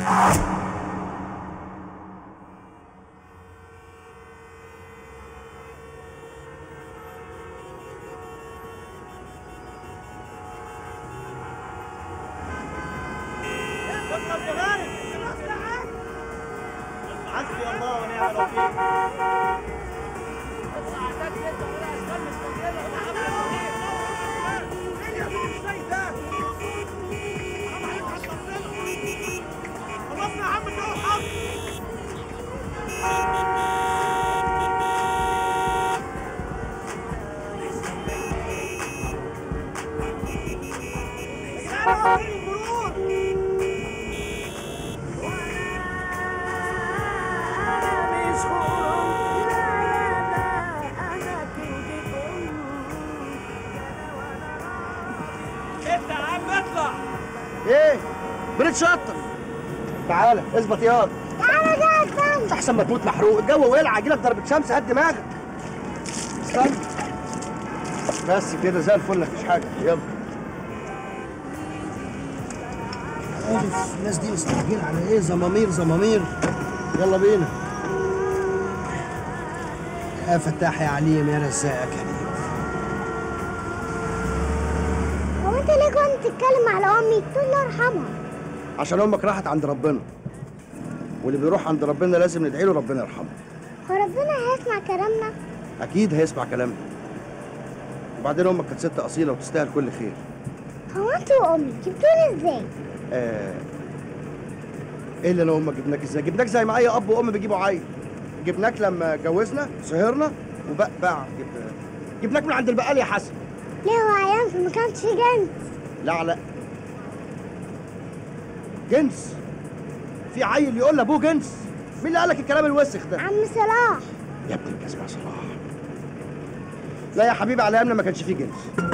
حسبي الله ونعم الوكيل. خلصنا يا عم الجو حق. ايه؟ بنتشطف. تعالى اثبت ياض. تعالى جاي احسن ما تموت محروق، الجو ولع، يجيلك ضربة شمس قد دماغك. استنى. بس كده زي الفل، مفيش حاجة، يلا. عارف الناس دي مستعجلة على ايه؟ زمامير زمامير. يلا بينا. يا فتاح يا عليم يا رزاق يا كريم. هو انت ليه كنت تتكلم على امي؟ تقول الله يرحمها. عشان امك راحت عند ربنا، واللي بيروح عند ربنا لازم ندعي له ربنا يرحمه. هو ربنا هيسمع كلامنا؟ اكيد هيسمع كلامنا. وبعدين امك كانت ست اصيله وتستاهل كل خير. هو انتوا وامي جبتوني ازاي؟ ايه اللي انا وامك جبناك ازاي؟ جبناك زي ما اي اب وام بيجيبوا عيل. جبناك لما اتجوزنا، سهرنا وباع. جبناك من عند البقال يا حسن. ليه هو عيان في ما كانش فيه جنس؟ لا جنس؟ في عيل يقول لابوه جنس؟ مين اللي قال لك الكلام الوسخ ده؟ عم صلاح. يا ابني الجزمة صلاح. لا يا حبيبي، على ايامنا ما كانش فيه جنس.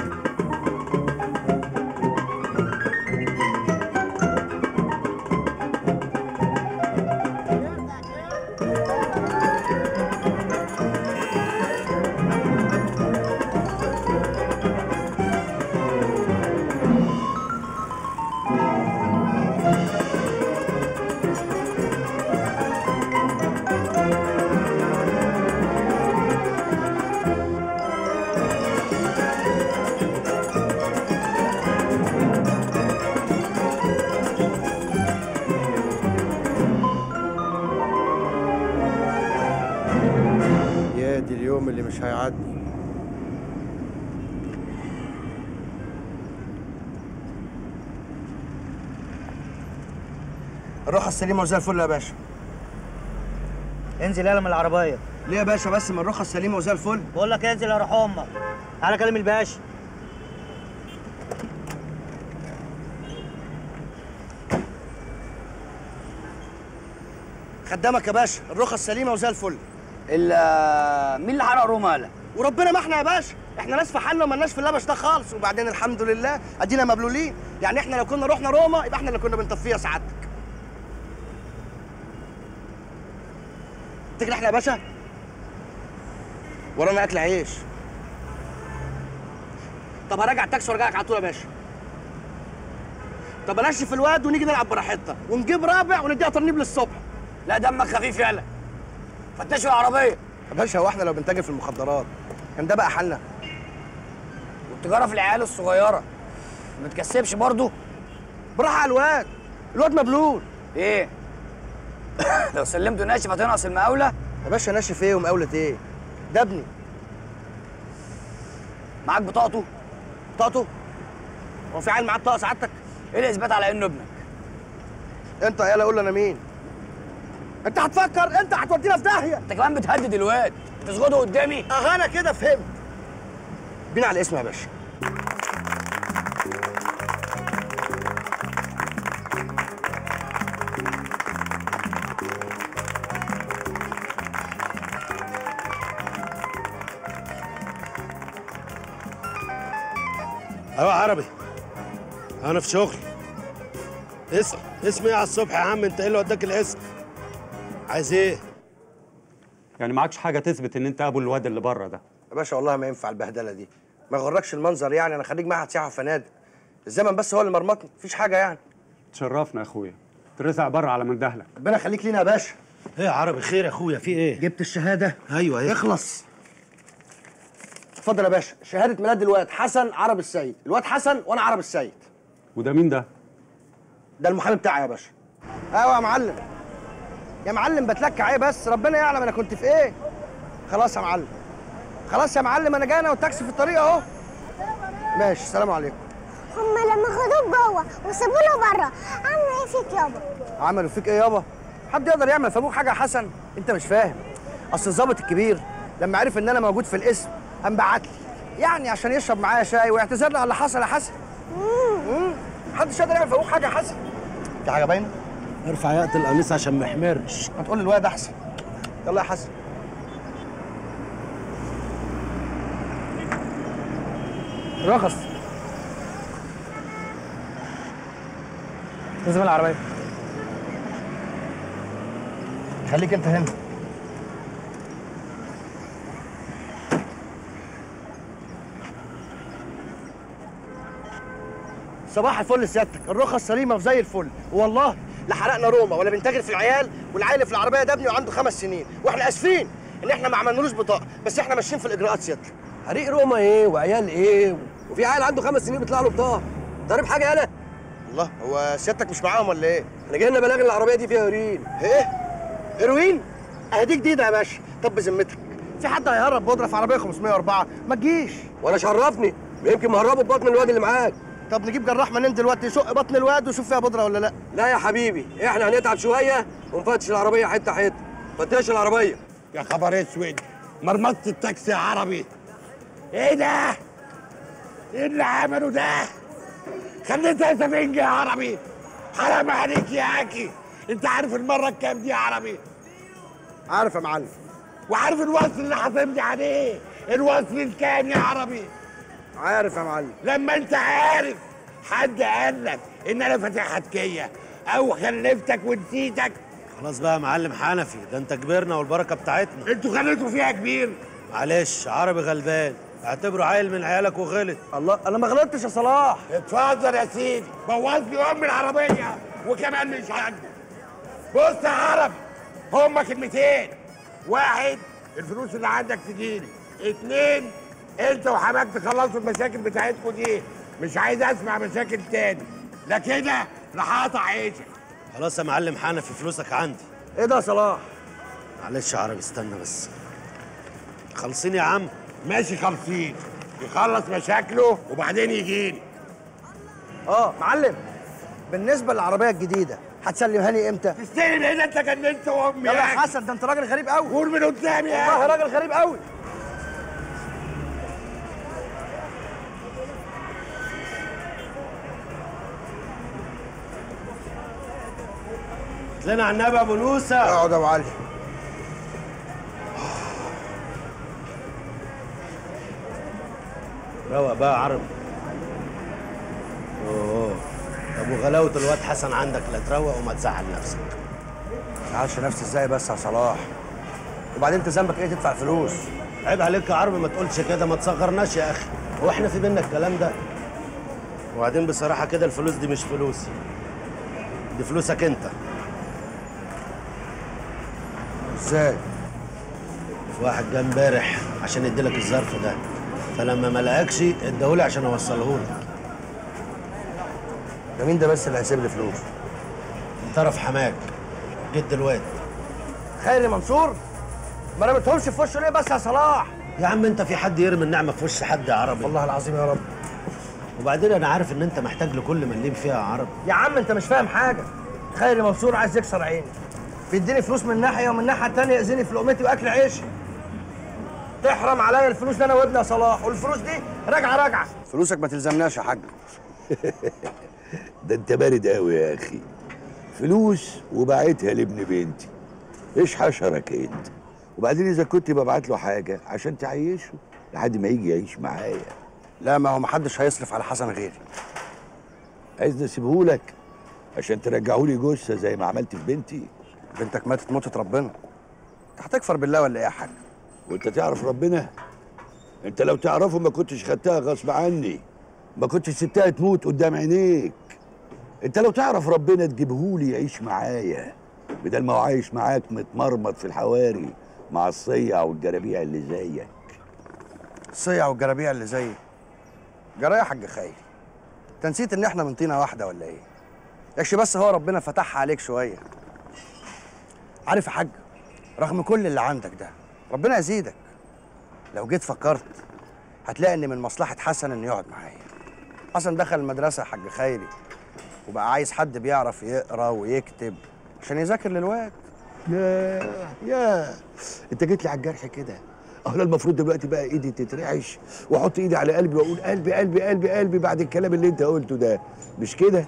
دي اليوم اللي مش هيعدي. الروحة السليمة وزي الفل يا باشا. انزل يلا من العربية. ليه يا باشا بس؟ من الروحة السليمة وزي الفل. بقول لك انزل يا روح امك. تعالى كلم الباشا. خدامك يا باشا، الروحة السليمة وزي الفل. مين اللي حرق رمالة؟ وربنا ما احنا يا باشا، احنا ناس في حالنا ومالناش في اللبش ده خالص، وبعدين الحمد لله ادينا مبلولين، يعني احنا لو كنا رحنا روما يبقى احنا اللي كنا بنطفيها سعادتك. تجري احنا يا باشا؟ ورانا اكل عيش. طب هراجع التاكسي وارجع لك على طول يا باشا. طب انشف الواد ونيجي نلعب براحتنا ونجيب رابع ونديها ترنيب للصبح. لا دمك خفيف يالا. فتشوا العربية. يا باشا هو احنا لو بنتاجر في المخدرات كان ده بقى حالنا؟ والتجارة في العيال الصغيرة ما بتكسبش برضه؟ براحة على الواد مبلول. ايه؟ لو سلمته ناشف هتنقص المقاولة؟ يا باشا ناشف ايه ومقاولة ايه؟ ده ابني. معاك بطاقته؟ بطاقته؟ هو في عيل معاه بطاقة سعادتك؟ ايه الإثبات على إنه ابنك؟ أنت يالا قول لي أنا مين؟ أنت هتفكر أنت هتودينا في داهية. أنت كمان بتهدد الواد، تسجده قدامي؟ أنا كده فهمت. بينا على الاسم يا باشا. ايوه عربي، انا في شغل. اسم ايه على الصبح يا عم؟ انت ايه اللي وداك الاسم؟ عايز ايه؟ يعني معكش حاجه تثبت ان انت ابو الواد اللي بره ده؟ يا باشا والله ما ينفع البهدله دي، ما يغركش المنظر، يعني انا خريج معهد سياحه وفنادق، الزمن بس هو اللي مرمطني، مفيش حاجه يعني. تشرفنا يا اخويا. ترزع بره على مندهلك. ربنا يخليك لينا يا باشا. ايه يا عربي خير يا اخويا في ايه؟ جبت الشهاده؟ ايوه ايه؟ اخلص. اتفضل يا باشا، شهاده ميلاد الواد حسن عرب السيد. الواد حسن وانا عرب السيد. وده مين ده؟ ده المحامي بتاعي يا باشا. ايوه يا معلم. يا معلم بتلكع ايه بس، ربنا يعلم انا كنت في ايه. خلاص يا معلم، خلاص يا معلم، انا جاي انا والتاكسي في الطريق اهو. ماشي، السلام عليكم. هما لما خدوك جوه وسابوا له بره عملوا ايه فيك يابا؟ عملوا فيك ايه يابا؟ حد يقدر يعمل في ابوك حاجه يا حسن؟ انت مش فاهم. اصل الظابط الكبير لما عرف ان انا موجود في القسم قام بعت لي، يعني عشان يشرب معايا شاي ويعتذر لي على اللي حصل يا حسن. محدش يقدر يعمل في ابوك حاجه يا حسن. في حاجه باينه؟ ارفع ياقة القميص عشان ما يحمرش. ما تقول للواد احسن. يلا يا حسن. رخص. لازم العربيه. خليك انت هنا. صباح الفل سيادتك، الرخص سليمه وزي الفل، والله لا حرقنا روما ولا بنتاجر في العيال، والعيل اللي في العربيه ده ابني وعنده 5 سنين، واحنا اسفين ان احنا ما عملنالوش بطاقه، بس احنا ماشيين في الاجراءات سيادتك. حريق روما ايه وعيال ايه؟ وفي عيل عنده 5 سنين بيطلع له بطاقه. ضارب حاجه انا؟ الله، هو سيادتك مش معاهم ولا ايه؟ احنا جاي لنا بلاغ ان العربيه دي فيها هيروين. ايه؟ هيروين؟ اهي دي جديده يا باشا. طب بذمتك في حد هيهرب بودره في عربيه 504؟ ما تجيش. وانا شرفني، يمكن مهربه ببطن الواد اللي معاك. طب نجيب جراح منين دلوقتي يشق بطن الواد ويشوف فيها بودره ولا لا؟ لا يا حبيبي، احنا هنتعب شويه ونفتش العربيه حته حته. فتش العربيه. يا خبر اسود، مرمطة التاكسي يا عربي. ايه ده؟ ايه اللي عمله ده؟ خليتها سفنجة يا عربي. حرام عليك يا اكي، انت عارف المرة الكام دي يا عربي؟ عارف يا معلم. وعارف الوصل اللي حاطبني عليه، الوصل الكام يا عربي؟ عارف يا معلم. لما انت عارف حد قال لك ان انا فاتح حتكيه او خلفتك ونسيتك؟ خلاص بقى يا معلم حنفي، ده انت كبرنا والبركه بتاعتنا. انتوا خليتوا فيها كبير. معلش عربي غلبان، اعتبره عيل من عيالك وغلط. الله، انا ما غلطتش يا صلاح. اتفضل يا سيدي، بوظ لي ام العربيه وكمان مش عاجبه. بص يا عربي، هما كلمتين: واحد، الفلوس اللي عندك تجيلي. 2، انت وحماك تخلصوا المشاكل بتاعتكم دي. مش عايز اسمع مشاكل تاني، لا كده لا هقطع عيشك. خلاص يا معلم حنفي، فلوسك عندي. ايه ده يا صلاح؟ معلش يا عربي استنى بس. خلصين يا عم. ماشي 50، يخلص مشاكله وبعدين يجيلي. معلم، بالنسبه للعربيه الجديده هتسلمها لي امتى؟ تستلم هنا، انت جننت امي يلا يا حسن، ده انت راجل غريب قوي. قول من قدامي يا والله راجل غريب قوي. لنا على النبي ابو نوسه. اقعد يا ابو علي. روق بقى يا عربي. اوه، طب وغلاوه الواد حسن عندك، لا تروق وما تزعل نفسك. ما تزعلش نفسي ازاي بس يا صلاح؟ وبعدين انت ذنبك ايه تدفع فلوس؟ عيب عليك يا عربي، ما تقولش كده، ما تصغرناش يا اخي. هو احنا في بينا الكلام ده؟ وبعدين بصراحه كده الفلوس دي مش فلوسي، دي فلوسك انت. ازاي؟ في واحد جه امبارح عشان يديلك الظرف ده، فلما ما لقاكش اداهولي عشان اوصلهولك. ده مين ده بس اللي هيسيب لي فلوس؟ من طرف حماك، جد الواد. خيري منصور؟ ما انا متهمش في وشه ليه بس يا صلاح؟ يا عم انت في حد يرمي النعمه في وش حد يا عربي؟ والله العظيم يا رب. وبعدين انا عارف ان انت محتاج لكل مليم فيها يا عربي. يا عم انت مش فاهم حاجه. خيري منصور عايز يكسر عيني، بيديني فلوس من ناحيه ومن الناحيه الثانيه يأذيني في لقمتي واكل عيشي. تحرم عليا الفلوس دي انا وابني يا صلاح، والفلوس دي راجعه. فلوسك ما تلزمناش يا حاج. ده انت بارد قوي يا اخي. فلوس وبعتها لابن بنتي، ايش حشرك انت؟ وبعدين اذا كنت ببعت له حاجه عشان تعيشه لحد ما يجي يعيش معايا. لا، ما هو محدش هيصرف على حسن غيري. عايزني اسيبهولك عشان ترجعهولي جثه زي ما عملت في بنتي؟ بنتك ماتت موتة ربنا، انت هتكفر بالله ولا ايه يا حاج؟ وانت تعرف ربنا؟ انت لو تعرفه ما كنتش خدتها غصب عني، ما كنتش سبتها تموت قدام عينيك. انت لو تعرف ربنا تجيبهولي يعيش معايا بدل ما هو عايش معاك متمرمط في الحواري مع الصيع والجرابيع اللي زيك. الصيع والجرابيع اللي زيي جرايه يا حاج خيري، انت نسيت ان احنا من طينه واحده ولا ايه؟ يكش بس هو ربنا فتحها عليك شويه. عارف يا حاج، رغم كل اللي عندك ده ربنا يزيدك. لو جيت فكرت هتلاقي ان من مصلحه حسن انه يقعد معايا. حسن دخل المدرسه يا حاج خيري وبقى عايز حد بيعرف يقرا ويكتب عشان يذاكر للواد. يا انت جيت لي على الجرح كده. انا المفروض دلوقتي بقى ايدي تترعش واحط ايدي على قلبي واقول قلبي قلبي قلبي قلبي بعد الكلام اللي انت قلته ده، مش كده؟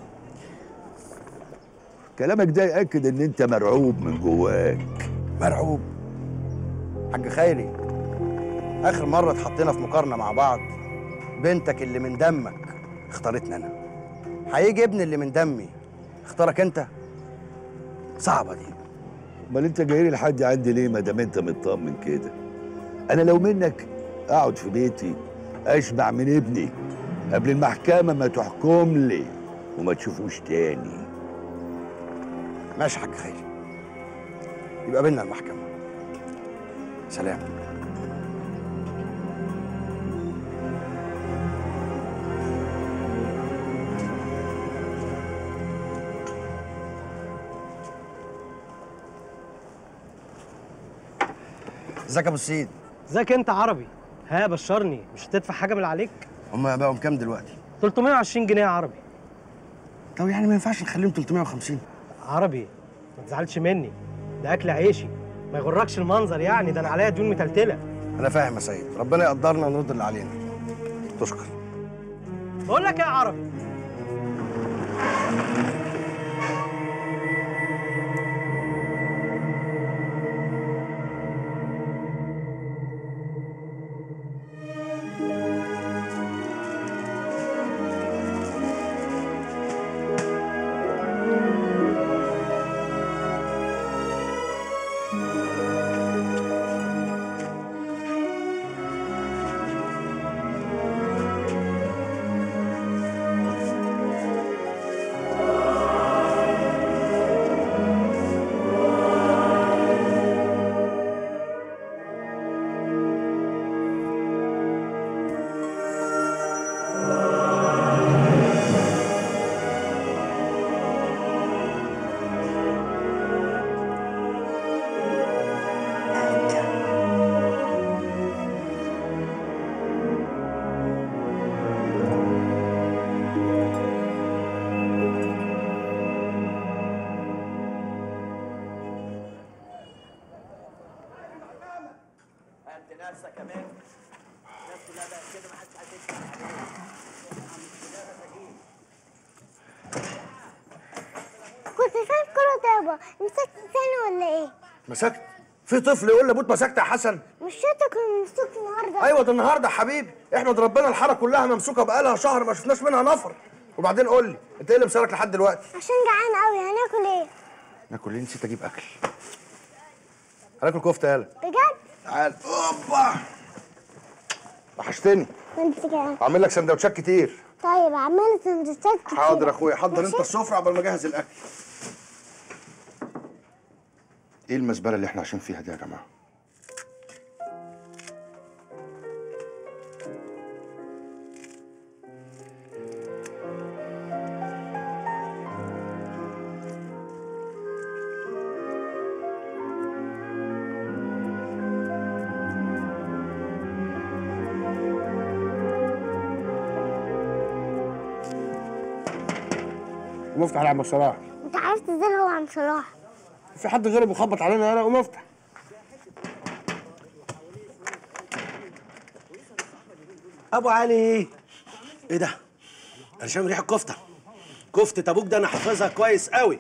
كلامك ده يأكد ان انت مرعوب من جواك. مرعوب؟ حاج خيري، اخر مره اتحطينا في مقارنه مع بعض بنتك اللي من دمك اختارتني انا، هيجي ابني اللي من دمي اختارك انت؟ صعبه دي. امال انت جاي لي لحد عندي ليه ما دام انت مطمن كده؟ انا لو منك اقعد في بيتي اشبع من ابني قبل المحكمه ما تحكم لي وما تشوفوش تاني. ماشي يا حاج خيري، يبقى بينا المحكمه. سلام. ازيك يا ابو السيد؟ ازيك انت عربي؟ ها بشرني، مش هتدفع حاجه من اللي عليك؟ هم بقوا كام دلوقتي؟ 320 جنيه يا عربي. طب يعني ما ينفعش نخليهم 350؟ عربي ما تزعلش مني، ده اكل عيشي، ما يغركش المنظر يعني، ده انا عليا ديون متلتله. انا فاهم يا سيد، ربنا يقدرنا ونرد اللي علينا. تشكر. بقول لك ايه يا عربي؟ كنت فين كرة يابا؟ مسكت تاني ولا ايه؟ مسكت؟ في طفل يقول لابوت مسكت يا حسن؟ مش شرط كان ممسوك النهارده. ايوه ده النهارده يا حبيبي، احمد ربنا الحاره كلها ممسوكه بقالها شهر ما شفناش منها نفر. وبعدين قول لي انت ايه اللي مسارك لحد دلوقتي؟ عشان جعان قوي. هناكل ايه؟ ناكل ايه؟ نسيت اجيب اكل. هناكل كفته يالا. بجد؟ تعال. اوبا وحشتني. وانت كمان. هعمل لك سندوتشات كتير. طيب اعمل سندوتشات كتير. حاضر يا اخويا، حضر انت السفره قبل ما اجهز الاكل. ايه المزبله اللي احنا عايشين فيها دي يا جماعه؟ قوم افتح يا عم صلاح. انت عرفت ازاي هو عم صلاح؟ في حد غيره بيخبط علينا؟ انا قوم افتح. ابو علي ايه ده؟ انا شامم ريحه كفته. كفته ابوك ده انا حافظها كويس قوي.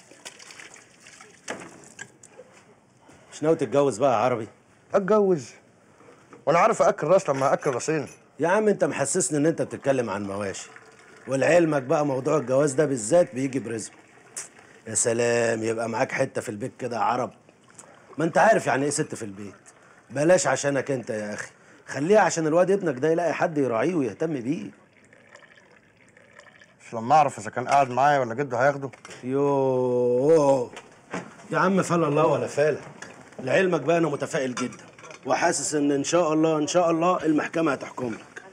مش ناوي تتجوز بقى يا عربي؟ اتجوز؟ وانا عارف اكل راس لما اكل راسين. يا عم انت محسسني ان انت بتتكلم عن مواشي، ولعلمك بقى موضوع الجواز ده بالذات بيجي برزقه. يا سلام يبقى معاك حته في البيت كده يا عرب. ما انت عارف يعني ايه ست في البيت. بلاش عشانك انت يا اخي، خليها عشان الواد ابنك ده يلاقي حد يراعيه ويهتم بيه. بس لما اعرف اذا كان قاعد معايا ولا جده هياخده. يوه يا عم، فلا الله ولا فالك. لعلمك بقى انا متفائل جدا وحاسس ان شاء الله ان شاء الله المحكمه هتحكم لك.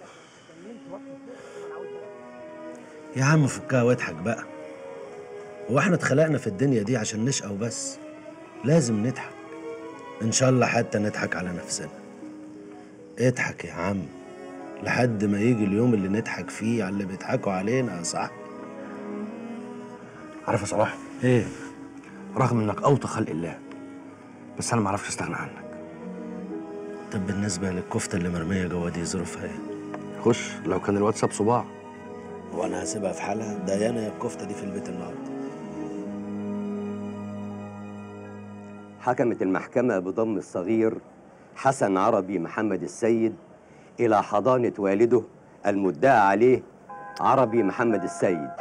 يا عم فكها واضحك بقى. هو احنا اتخلقنا في الدنيا دي عشان نشقى وبس؟ لازم نضحك، ان شاء الله حتى نضحك على نفسنا. اضحك يا عم لحد ما يجي اليوم اللي نضحك فيه على اللي بيضحكوا علينا يا صاحبي. عارف يا صلاح ايه؟ رغم انك اوطى خلق الله، بس انا ما اعرفش استغنى عنك. طب بالنسبه للكفته اللي مرميه جوه دي ظروفها ايه؟ خش لو كان الواتساب صباع. هو انا هسيبها في حالها؟ ده انا يا الكفته دي في البيت النهارده. حكمت المحكمة بضم الصغير حسن عربي محمد السيد إلى حضانة والده المدعى عليه عربي محمد السيد.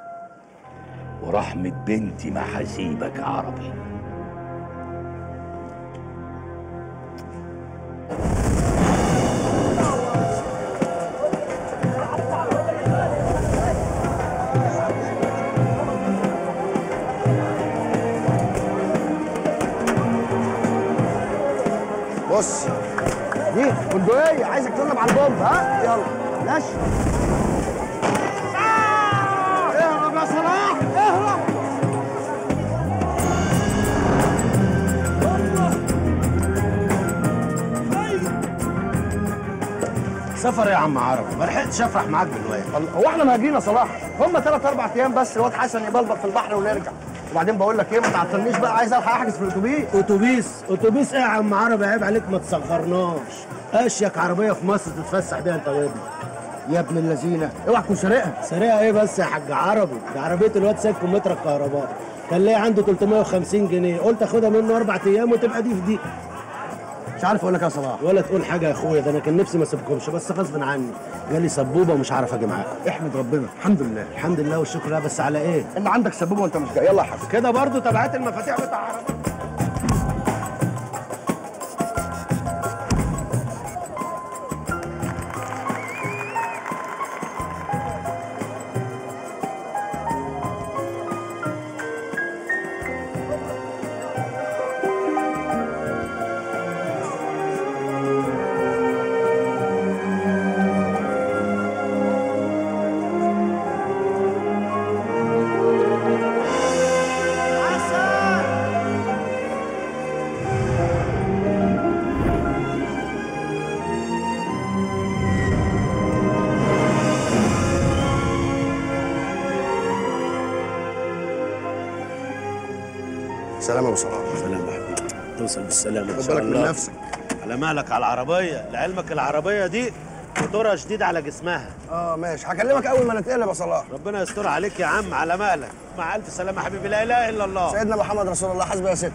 ورحمة بنتي ما هسيبك يا عربي. بص دي بندقية عايزك تقلب على البومب. ها يلا ماشي. اهرب يا صلاح اهرب. سفر يا عم عربي، ما لحقتش افرح معاك بالواد. هو احنا مهاجرين يا صلاح؟ هم 3-4 ايام بس الواد حسن يبلبط في البحر ونرجع. وبعدين بقول لك ايه، ما تعطلنيش بقى، عايز الحق احجز في الاتوبيس. اتوبيس ايه يا عم عربي؟ عيب عليك ما تصغرناش. اشيك عربيه في مصر تتفسح بيها انت وابنك. يا ابن اللذينه اوعى تكون سارقها. سريعه ايه بس يا حاج عربي؟ دي عربيه الواد سايب كمبيوتر الكهرباء، كان ليا عنده 350 جنيه، قلت اخدها منه 4 ايام وتبقى دي في دي. مش عارف اقول لك يا صلاح. ولا تقول حاجه يا اخويا، ده انا كان نفسي ما اسيبكمش بس غصب عني، جالي سبوبه ومش عارف اجي معاكم. احمد ربنا الحمد لله. الحمد لله والشكر لله، بس على ايه؟ ان عندك سبوبه وانت مش جاي. يلا يا حبيبي كده برضه تبعات المفاتيح بتاع عربي. سلام يا ابو صلاح. سلام يا حبيبي، توصل بالسلامه ان خد شاء بالك الله. من نفسك. على مالك على العربيه، لعلمك العربيه دي موتورها شديد على جسمها. ماشي، هكلمك اول ما نتقلب يا صلاح. ربنا يستر عليك يا عم، على مالك. مع الف سلامه يا حبيبي، لا اله الا الله. سيدنا محمد رسول الله. حسبي يا ست.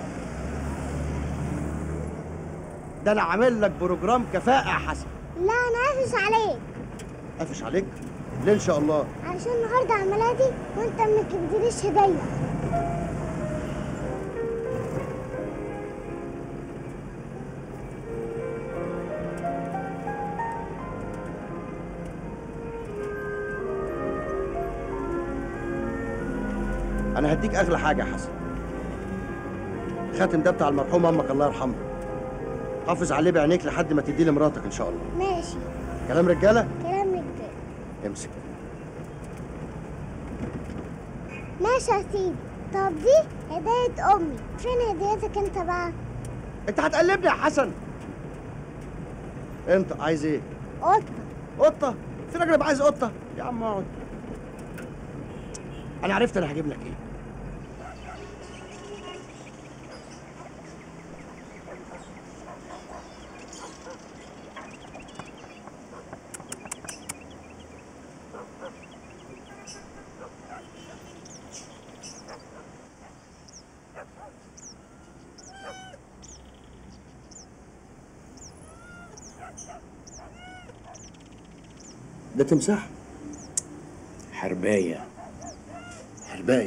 ده انا عامل لك بروجرام كفاءه يا حسن. لا انا قافش عليك. قافش عليك؟ ليه ان شاء الله؟ علشان النهارده عيد ميلادي وانت ما جبتليش هديه. انا هديك اغلى حاجه يا حسن. الخاتم ده بتاع المرحوم امك الله يرحمها. حافظ عليه بعينيك لحد ما تديه لمراتك ان شاء الله. ماشي. كلام رجاله؟ كلام رجاله. امسك. ماشي يا سيدي. طب دي هداية أمي، فين هديتك أنت بقى؟ انت هتقلبني يا حسن. انت عايز ايه؟ قطة. قطه؟ في راجل عايز قطه؟ يا عم اقعد. انا عرفت انا هجيب لك ايه. ده تمساح؟ حرباية. حرباية.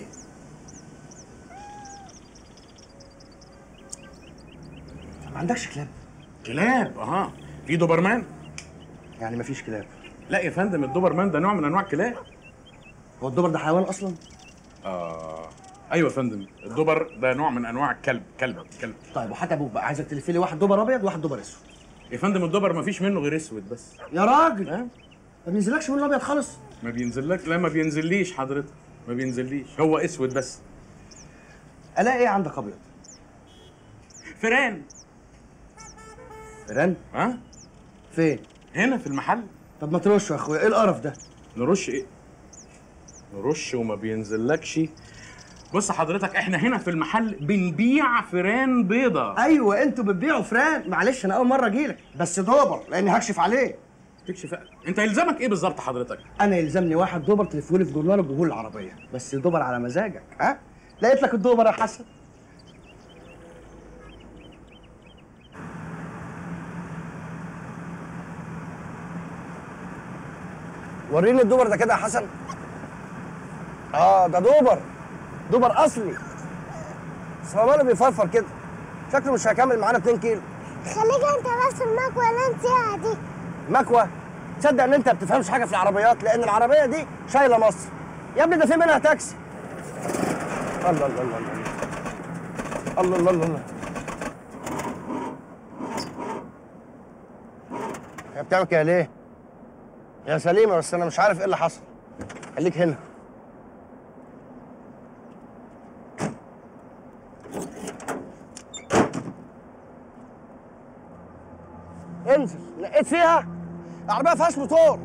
ما عندكش كلاب؟ كلاب؟ اها. في دوبرمان؟ يعني مفيش كلاب؟ لا يا فندم، الدوبرمان ده نوع من انواع الكلاب. هو الدبر ده حيوان اصلا؟ ايوه يا فندم، الدبر ده نوع من انواع الكلب. كلب. طيب وحتى ابوك بقى عايزك تلف لي واحد دبر ابيض وواحد دبر اسود. يا فندم الدبر ما فيش منه غير اسود بس. يا راجل ما بينزلكش منه ابيض خالص؟ ما بينزلك؟ لا ما بينزليش حضرتك، ما بينزليش، هو اسود بس. الاقي ايه عندك ابيض؟ فيران. فيران؟ ها؟ فين؟ هنا في المحل. طب ما ترش يا اخويا، ايه القرف ده؟ نرش ايه؟ نرش وما بينزلكش؟ بص حضرتك احنا هنا في المحل بنبيع فيران بيضة. ايوه انتوا بتبيعوا فيران، معلش انا اول مره اجيلك، بس دبر لاني هكشف عليه. تكشف؟ انت يلزمك ايه بالظبط حضرتك؟ انا يلزمني واحد دبر تلفولي في جورنال الجهول العربيه، بس دبر على مزاجك. ها؟ لقيت لك الدبر يا حسن. وريني الدبر ده كده يا حسن. ده دبر اصلي، بس هو ماله بيفرفر كده، شكله مش هيكمل معانا 2 كيلو. خليك انت بس المكوه اللي انت فيها دي. مكوه؟ تصدق ان انت ما بتفهمش حاجه في العربيات، لان العربيه دي شايله مصر يا ابني، ده في منها تاكسي. الله الله الله الله الله الله الله. هي بتعمل كده ليه؟ يا سليمه بس انا مش عارف ايه اللي حصل. خليك هنا. انزل. لقيت فيها العربيه ما فيهاش موتور.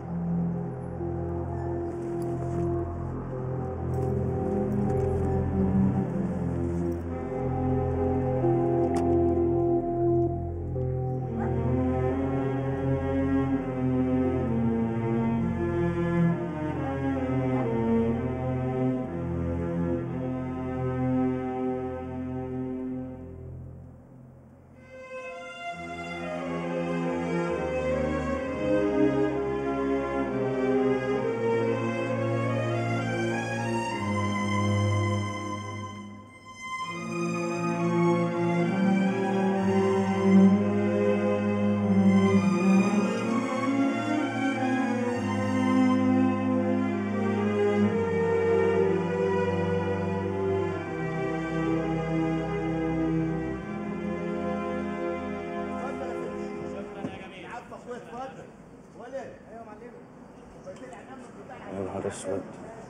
يا نهار اسود.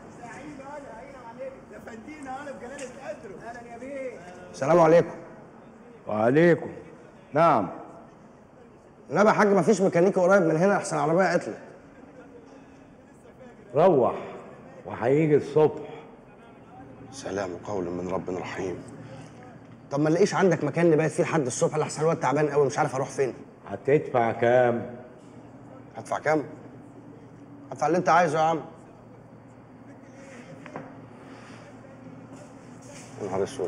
السلام عليكم. وعليكم. نعم. النبي يا حاج مفيش ميكانيكي قريب من هنا احسن العربيه عطلت. روح وهيجي الصبح. سلام قول من رب رحيم. طب ما نلاقيش عندك مكان نبات فيه لحد الصبح لحسن الواد تعبان قوي مش عارف اروح فين. هتدفع كام؟ هدفع كام؟ هدفع اللي انت عايزه يا عم. يا نهار اسود.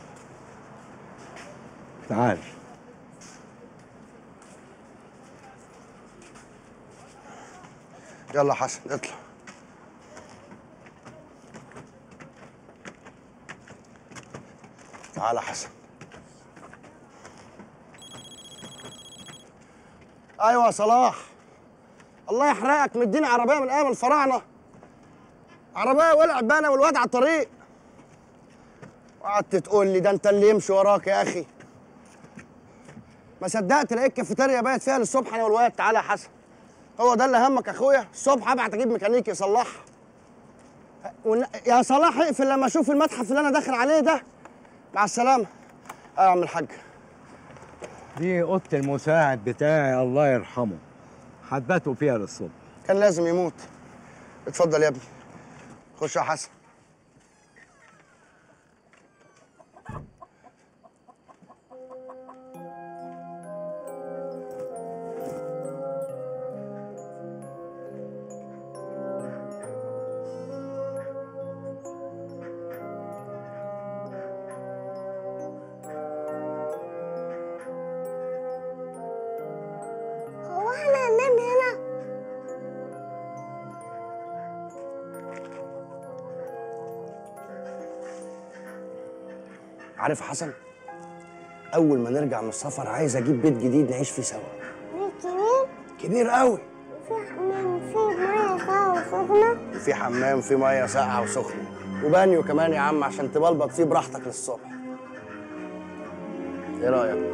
تعال. يلا حسن اطلع. تعالى حسن. ايوه يا صلاح. الله يحرقك، مديني عربيه من ايام الفراعنه. عربيه ولع بانه والواد على الطريق. وقعدت تقول لي ده انت اللي يمشي وراك يا اخي. ما صدقت لقيت كافيتيريا بايت فيها للصبح انا والواد. تعالى يا حسن. هو ده اللي همك يا اخويا؟ الصبح ابعت اجيب ميكانيكي يصلحها. يا صلاح اقفل لما اشوف المتحف اللي انا داخل عليه ده. مع السلامه. يا عم الحاج. دي اوضه المساعد بتاعي الله يرحمه، هتباتوا فيها للصبح. كان لازم يموت. اتفضل يا ابني. خش يا حسن. هو احنا هننام هنا؟ عارف يا حسن، اول ما نرجع من السفر عايز اجيب بيت جديد نعيش فيه سوا. بيت كبير؟ كبير قوي. في ميه سوا سخنة؟ وفي حمام وفي ميه ساقعه وسخنه وبانيو كمان يا عم عشان تبلبط فيه براحتك للصبح. ايه رايك؟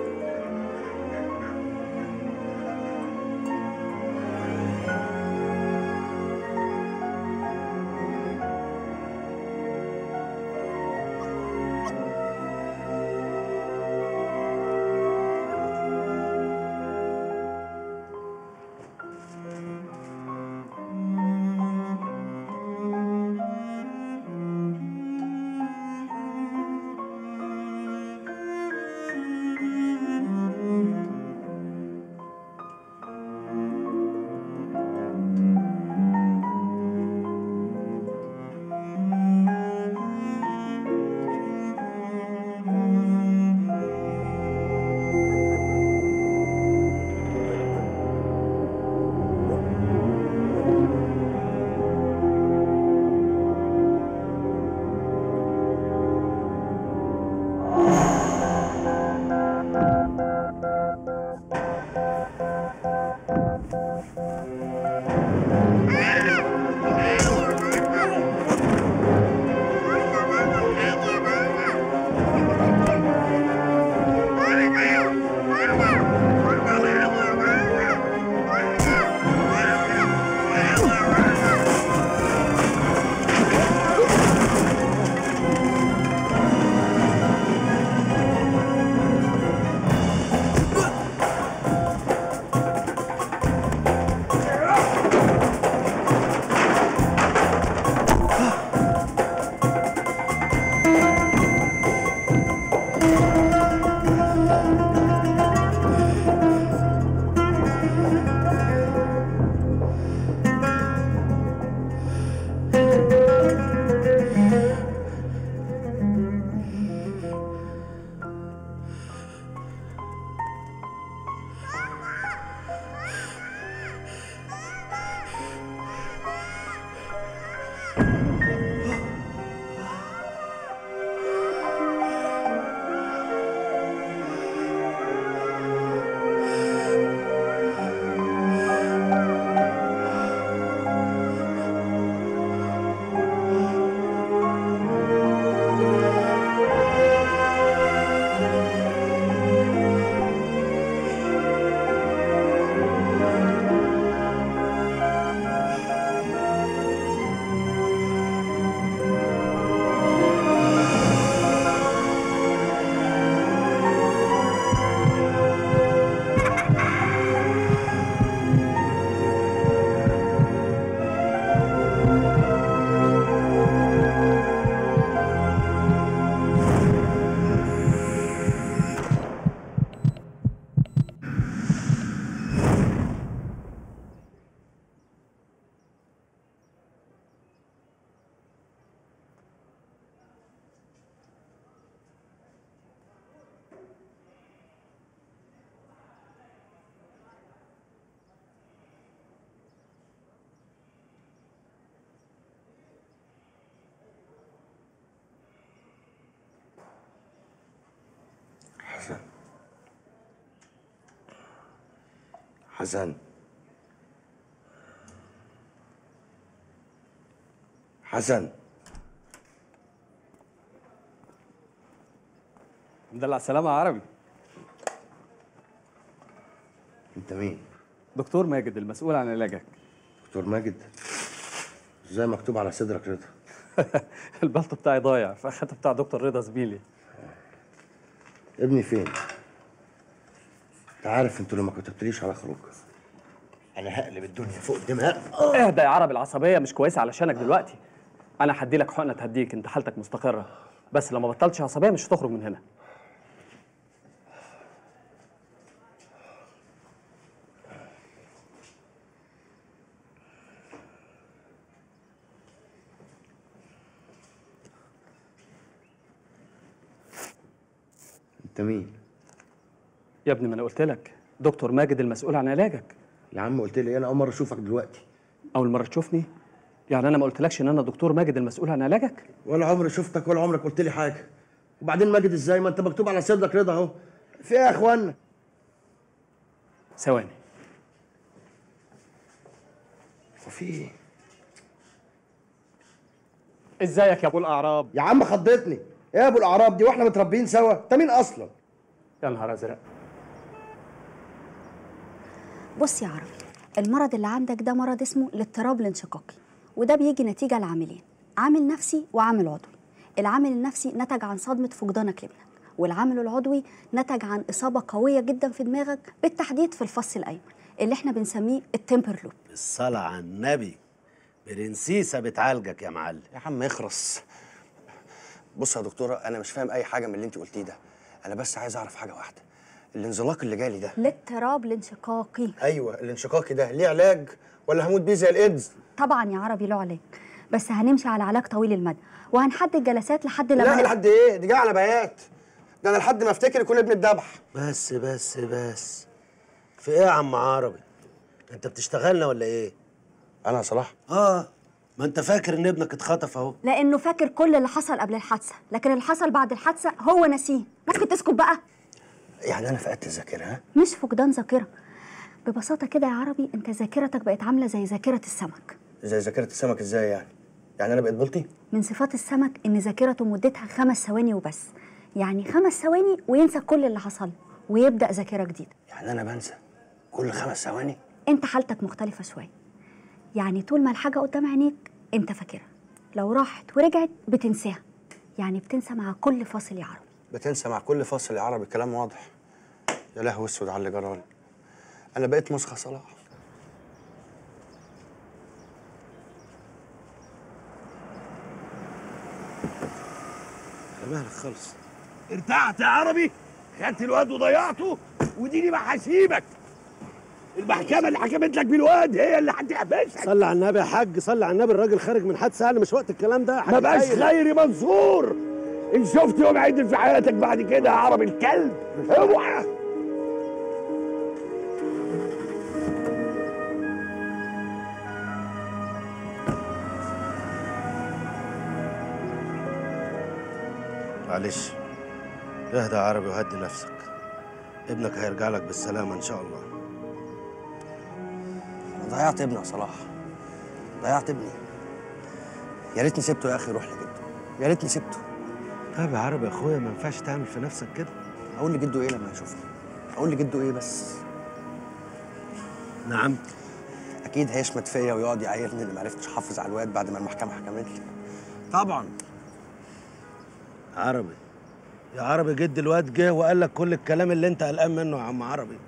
حسن حسن دلع على السلامة يا عربي. انت مين؟ دكتور ماجد المسؤول عن علاجك. دكتور ماجد؟ ازاي مكتوب على صدرك رضا؟ البلطو بتاعي ضايع فاخدت بتاع دكتور رضا زميلي. ابني فين؟ انت عارف انتوا لو ما كتبتليش على خروج انا هقلب الدنيا فوق الدماغ. اهدى يا عربي، العصبيه مش كويسه علشانك دلوقتي. انا هدي لك حقنه تهديك، انت حالتك مستقره، بس لو ما بطلتش عصبيه مش هتخرج من هنا. انت مين؟ يا ابني ما انا قلت لك دكتور ماجد المسؤول عن علاجك. يا عم قلت لي انا اول مره اشوفك دلوقتي. اول مره تشوفني؟ يعني انا ما قلتلكش ان انا دكتور ماجد المسؤول عن علاجك؟ ولا عمري شفتك ولا عمرك قلت لي حاجه. وبعدين ماجد ازاي؟ ما انت مكتوب على صدرك رضا اهو. في ايه يا اخوانا؟ ثواني. في ايه؟ ازيك يا ابو الاعراب؟ يا عم خضتني. ايه يا ابو الاعراب دي واحنا متربيين سوا؟ انت مين اصلا؟ يا نهار ازرق. بص يا عربي، المرض اللي عندك ده مرض اسمه الاضطراب الانشقاقي، وده بيجي نتيجه لعاملين، عامل نفسي وعامل عضوي. العامل النفسي نتج عن صدمه فقدانك لابنك، والعامل العضوي نتج عن اصابه قويه جدا في دماغك، بالتحديد في الفص الايمن اللي احنا بنسميه التمبر لوب. الصلاة على النبي، برنسيسة بتعالجك يا معلم. يا عم اخرس. بص يا دكتوره، انا مش فاهم اي حاجه من اللي انت قلتيه ده. انا بس عايز اعرف حاجه واحده. الانزلاق اللي جالي ده الاضطراب الانشقاقي. ايوه الانشقاقي ده ليه علاج ولا هموت بيه زي الايدز؟ طبعا يا عربي له علاج، بس هنمشي على علاج طويل المدى وهنحدد جلسات لحد لما لا لحد ايه؟ دي جايه على بيات. ده انا لحد ما افتكر يكون ابني اتذبح. بس في ايه يا عم عربي؟ انت بتشتغلنا ولا ايه؟ انا يا صلاح؟ ما انت فاكر ان ابنك اتخطف اهو. لانه فاكر كل اللي حصل قبل الحادثه، لكن اللي حصل بعد الحادثه هو نسيه. ممكن تسكت بقى؟ يعني انا فقدت الذاكره؟ ها؟ مش فقدان ذاكره، ببساطه كده يا عربي، انت ذاكرتك بقت عامله زي ذاكره السمك. زي ذاكره السمك ازاي يعني؟ يعني انا بقيت بلطي؟ من صفات السمك ان ذاكرته مدتها 5 ثواني وبس، يعني 5 ثواني وينسى كل اللي حصل ويبدا ذاكره جديده. يعني انا بنسى كل 5 ثواني؟ انت حالتك مختلفه شويه، يعني طول ما الحاجه قدام عينيك انت فاكرها، لو راحت ورجعت بتنساها، يعني بتنسى مع كل فاصل يا عربي. بتنسى مع كل فاصل يا عربي، كلام واضح. يا لهوي اسود على اللي جرالي، انا بقيت مسخه صلاح. مالك خالص؟ ارتحت يا عربي؟ خدت الواد وضيعته وديني ما هسيبك. المحكمة اللي حكمت لك بالواد هي اللي هتحبسك. صلي على النبي يا حاج، صلي على النبي، الراجل خارج من حادثة يعني، مش وقت الكلام ده يا حاج. ما بقاش خيري منصور. ان شفت يوم عدل في حياتك بعد كده يا عربي الكلب اوعى. معلش اهدى يا عربي وهدي نفسك، ابنك هيرجع لك بالسلامة إن شاء الله. ضيعت ابني يا صلاح، ضيعت ابني. يا ريتني سبته يا اخي يروح لجده، يا ريتني سبته. طب يا عربي يا اخويا ما ينفعش تعمل في نفسك كده. اقول لجده ايه لما يشوفني؟ اقول لجده ايه بس؟ نعم؟ اكيد هيشمت فيا ويقعد يعايرني اللي ما عرفتش احافظ على الواد بعد ما المحكمه حكمت لي. طبعا. عربي يا عربي، جد الواد جه وقال لك كل الكلام اللي انت قلقان منه يا عم عربي.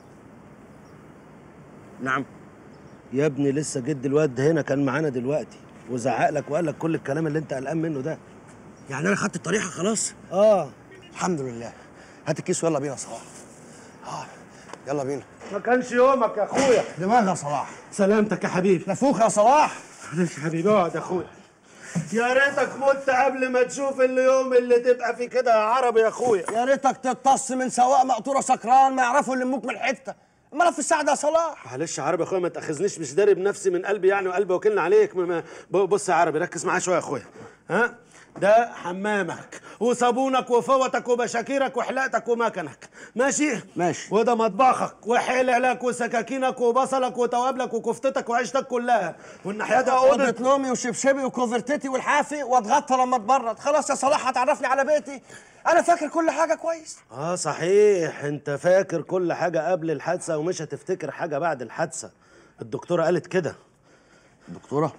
نعم يا ابني، لسه جد الواد هنا كان معانا دلوقتي وزعق لك وقال لك كل الكلام اللي انت قلقان منه ده. يعني انا خدت الطريحه خلاص؟ الحمد لله. هات الكيس ويلا بينا يا صلاح. يلا بينا. ما كانش يومك يا اخويا. دماغ يا صلاح. سلامتك يا حبيبي. نفوخ يا صلاح. معلش يا حبيبي، اقعد يا اخويا. يا ريتك مت قبل ما تشوف اليوم اللي تبقى فيه كده يا عربي يا اخويا. يا ريتك تتص من سواق مقطوره سكران ما يعرفوا يلموك من الحته. امال في السعد يا صلاح. معلش يا عربي يا اخويا، ما تاخذنيش، مش داري بنفسي من قلبي يعني، وقلبي وكلنا عليك. بص يا عربي، ركز معايا شويه يا اخويا. ها، ده حمامك وصابونك وفوتك وبشاكيرك وحلاقتك ومكنك، ماشي؟ ماشي. وده مطبخك وحللك وسكاكينك وبصلك وتوابلك وكفتتك وعيشتك كلها، والناحيه ده اوضه نومي وشبشبي وكوفرتتي والحافي واتغطى لما اتبرد. خلاص يا صلاح هتعرفني على بيتي، انا فاكر كل حاجه كويس. صحيح، انت فاكر كل حاجه قبل الحادثه ومش هتفتكر حاجه بعد الحادثه. الدكتوره قالت كده. الدكتوره؟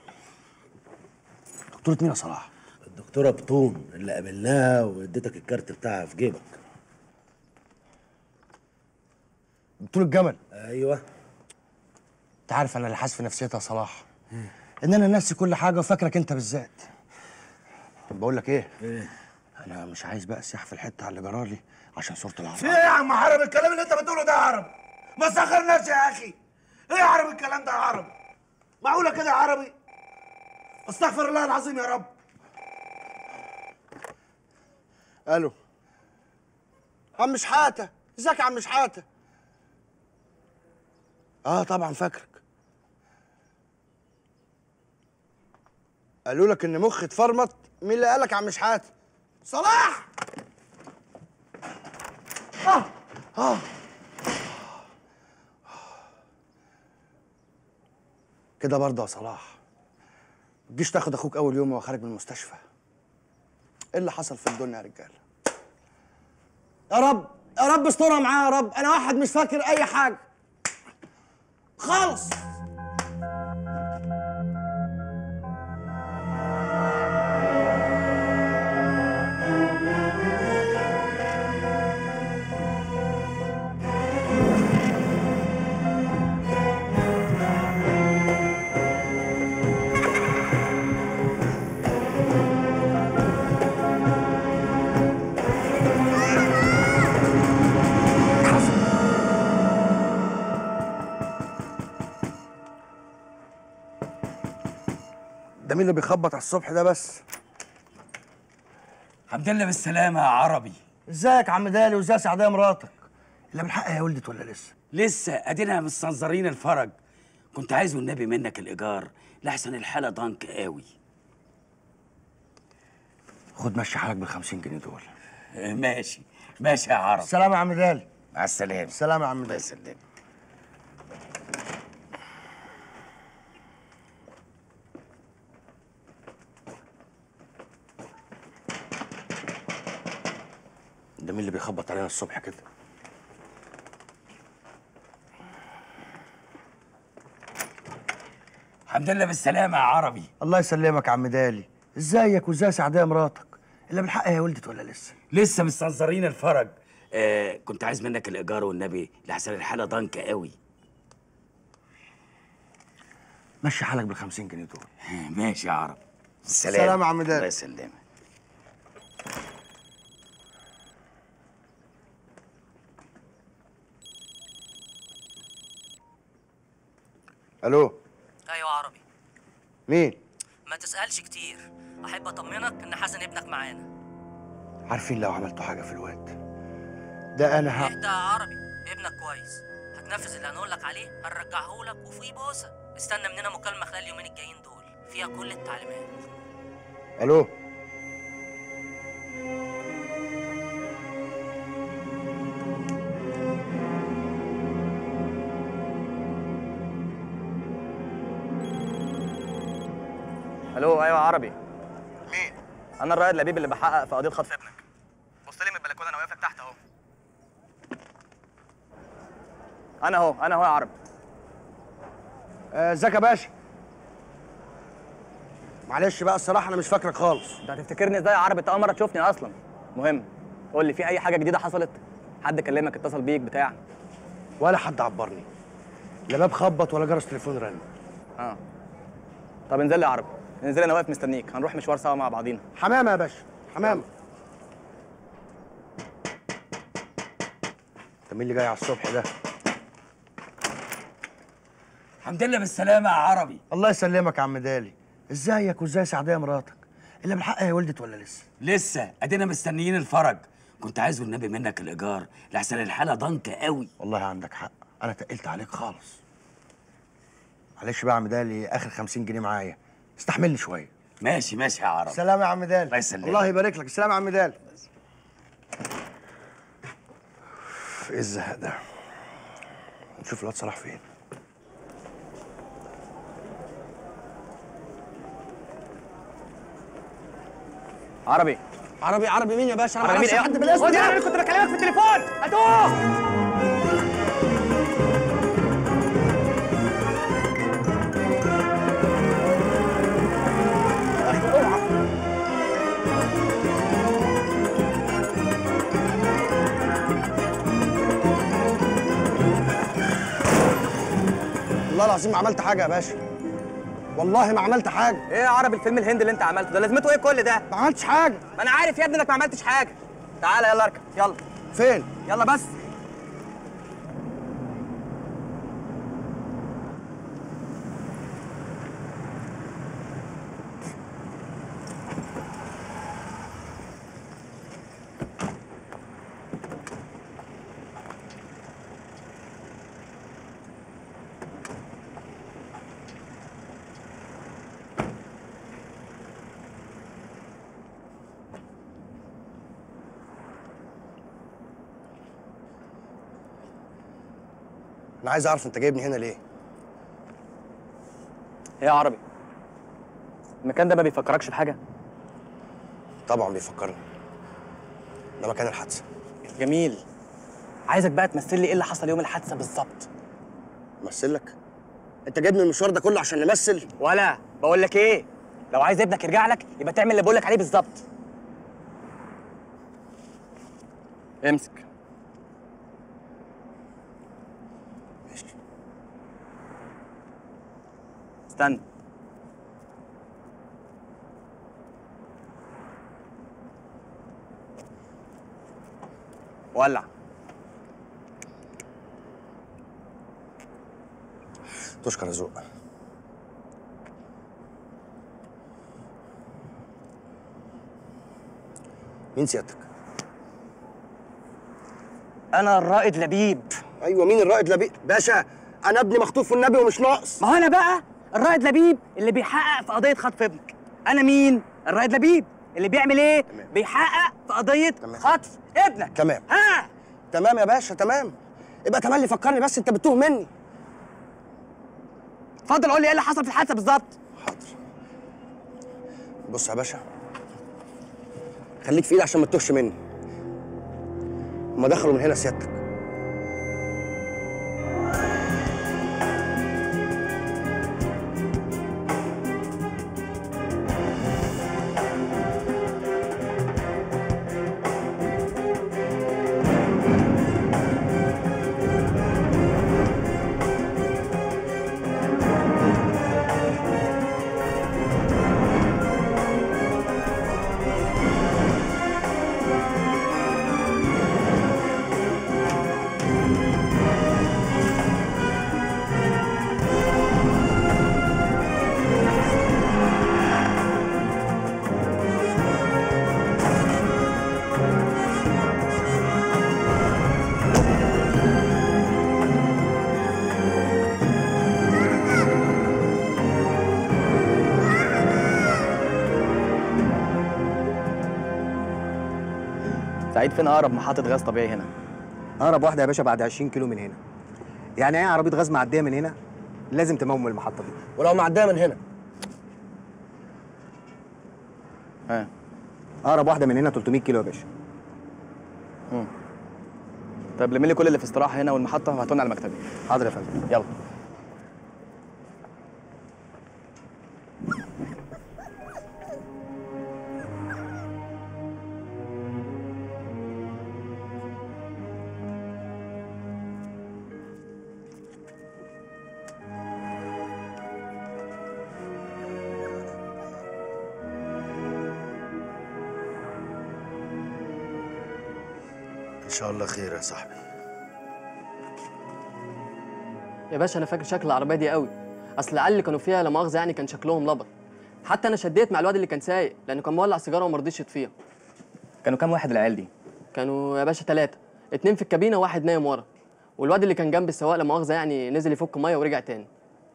دكتوره مين يا صلاح؟ الدكتوره بطون اللي قابلناها واديتك الكارت بتاعها في جيبك. دكتور الجمل؟ ايوه. انت عارف انا اللي حاسس في نفسيتي يا صلاح، ان انا ناسي كل حاجه وفاكرك انت بالذات. بقول لك ايه؟ انا مش عايز بقى اسيح في الحته على اللي جرالي عشان صوره العرب. في ايه يا عم عربي الكلام اللي انت بتقوله ده يا عربي؟ ما سخرناش يا اخي. ايه يا عربي الكلام ده يا عربي؟ معقوله كده يا عربي؟ استغفر الله العظيم يا رب. الو. عم شحاته، ازيك يا عم شحاته؟ طبعا فاكرك. قالوا لك ان مخي اتفرمط. مين اللي قالك يا عم شحاته؟ صلاح. كده برضه يا صلاح، تجيش تاخد اخوك اول يوم وهو خارج من المستشفى. ايه اللي حصل في الدنيا يا رجاله؟ يا رب يا رب استرها معاه يا رب، انا واحد مش فاكر اي حاجه خالص. ده مين اللي بيخبط على الصبح ده بس؟ الحمد لله بالسلامة يا عربي. ازيك يا عم دالي وازاي سعدية مراتك؟ اللي بالحق يا ولدت ولا لسه؟ لسه ادينا مستنظرين الفرج. كنت عايز والنبي منك الايجار لحسن الحالة ضنك قوي. خد مشي حالك بال50 جنيه دول. ماشي ماشي يا عربي. السلام يا عم دالي. مع السلامة. السلام يا عم دالي. الله يسلمك. ده مين اللي بيخبط علينا الصبح كده؟ الحمد لله بالسلامة يا عربي. الله يسلمك يا عم دالي. ازيك وازاي سعدية مراتك؟ اللي بالحق يا ولدت ولا لسه؟ لسه مستنظرين الفرج. كنت عايز منك الايجار والنبي لحسن الحالة ضنك قوي. مشي حالك بال50 جنيه دول. ماشي يا عربي. السلام يا عم دالي. الله يسلمك. الو. ايوه عربي. مين؟ ما تسألش كتير، احب اطمنك ان حسن ابنك معانا. عارفين لو عملتوا حاجة في الواد ده انا اهدى يا عربي، ابنك كويس، هتنفذ اللي هنقولك عليه، هنرجعهولك وفي بوسة. استنى مننا مكالمة خلال اليومين الجايين دول فيها كل التعليمات. الو. الو. ايوه عربي. مين؟ انا الرائد لبيب اللي بحقق في قضيه خطف ابنك. بص لي من البلكونه، انا واقف لك تحت اهو. انا اهو يا عربي. ازيك يا باشا؟ معلش بقى الصراحه انا مش فاكرك خالص. انت هتفتكرني ازاي يا عربي؟ انت اول مره تشوفني اصلا. مهم، قول لي في اي حاجه جديده حصلت؟ حد كلمك اتصل بيك بتاع؟ ولا حد عبرني، لا باب خبط ولا جرس تليفون رن. طب انزل لي يا عربي، انزل لي، انا واقف مستنيك، هنروح مشوار سوا مع بعضينا. حمامه يا باشا، حمامه. ده مين اللي جاي على الصبح ده؟ الحمد لله بالسلامة يا عربي. الله يسلمك يا عم دالي. ازيك وازاي سعدية مراتك؟ اللي بالحق يا ولدت ولا لسه؟ لسه ادينا مستنيين الفرج. كنت عايز والنبي منك الايجار لحسن الحالة ضنك قوي. والله عندك حق، انا تقلت عليك خالص. معلش بقى يا عم دالي، اخر 50 جنيه معايا، استحملني شويه. ماشي ماشي يا عربي. سلام يا عم دالي. الله يسلمك. الله يبارك لك. السلام يا عم دالي. ايه الزهق ده؟ نشوف الواد صلاح فين. عربي. عربي مين يا باشا؟ انا عربي ما اعرفش مين؟ حد بالاسم خد يا ده. عم، كنت بكلمك في التليفون. هاتوه. والله العظيم ما عملت حاجه يا باشا، والله ما عملت حاجه. ايه يا عربي الفيلم الهندي اللي انت عملته ده لازمته ايه كل ده؟ ما عملتش حاجه. ما انا عارف يا ابني انك ما عملتش حاجه. تعالى يلا اركب، يلا. فين؟ يلا بس. انا عايز اعرف انت جايبني هنا ليه؟ ايه يا عربي؟ المكان ده ما بيفكركش بحاجه؟ طبعا بيفكرني، ده مكان الحادثه. جميل. عايزك بقى تمثل لي ايه اللي حصل يوم الحادثه بالظبط. امثل لك؟ انت جايبني المشوار ده كله عشان نمثل؟ ولا بقول لك ايه، لو عايز ابنك يرجع لك يبقى تعمل اللي بقول لك عليه بالظبط. امسك. ماشي. استنى. ولع. تشكر يا ذوق. مين سيادتك؟ انا الرائد لبيب. ايوه مين الرائد لبيب؟ باشا انا ابني مخطوف في النبي ومش ناقص. ما هو انا بقى الرائد لبيب اللي بيحقق في قضيه خطف ابنك. انا مين؟ الرائد لبيب اللي بيعمل ايه؟ تمام. بيحقق في قضيه خطف ابنك. تمام. ها تمام يا باشا تمام. يبقى تملي فكرني بس، انت بتوه مني. اتفضل قول لي ايه اللي حصل في الحادثه بالظبط. حاضر. بص يا باشا، خليك في ايدي عشان ما تتوهش مني. هما دخلوا من هنا سيادتك. سعيد فين اقرب محطه غاز طبيعي هنا؟ اقرب واحده يا باشا بعد 20 كيلو من هنا. يعني ايه عربيه غاز معديه من هنا لازم تموم المحطه دي. ولو معديه من هنا؟ ها اقرب واحده من هنا 300 كيلو يا باشا. طب لم لي كل اللي في استراحه هنا والمحطه وهاتولنا على مكتبي. حاضر يا فندم. يلا. ان شاء الله خير يا صاحبي. يا باشا انا فاكر شكل العربيه دي قوي، اصل العيال اللي كانوا فيها لا مؤاخذه يعني كان شكلهم لبط. حتى انا شديت مع الواد اللي كان سايق لانه كان مولع سيجاره وما رضيش يطفيها. كانوا كام واحد العيال دي؟ كانوا يا باشا 3، 2 في الكابينه وواحد نايم ورا، والواد اللي كان جنب السواق لا مؤاخذه يعني نزل يفك ميه ورجع تاني.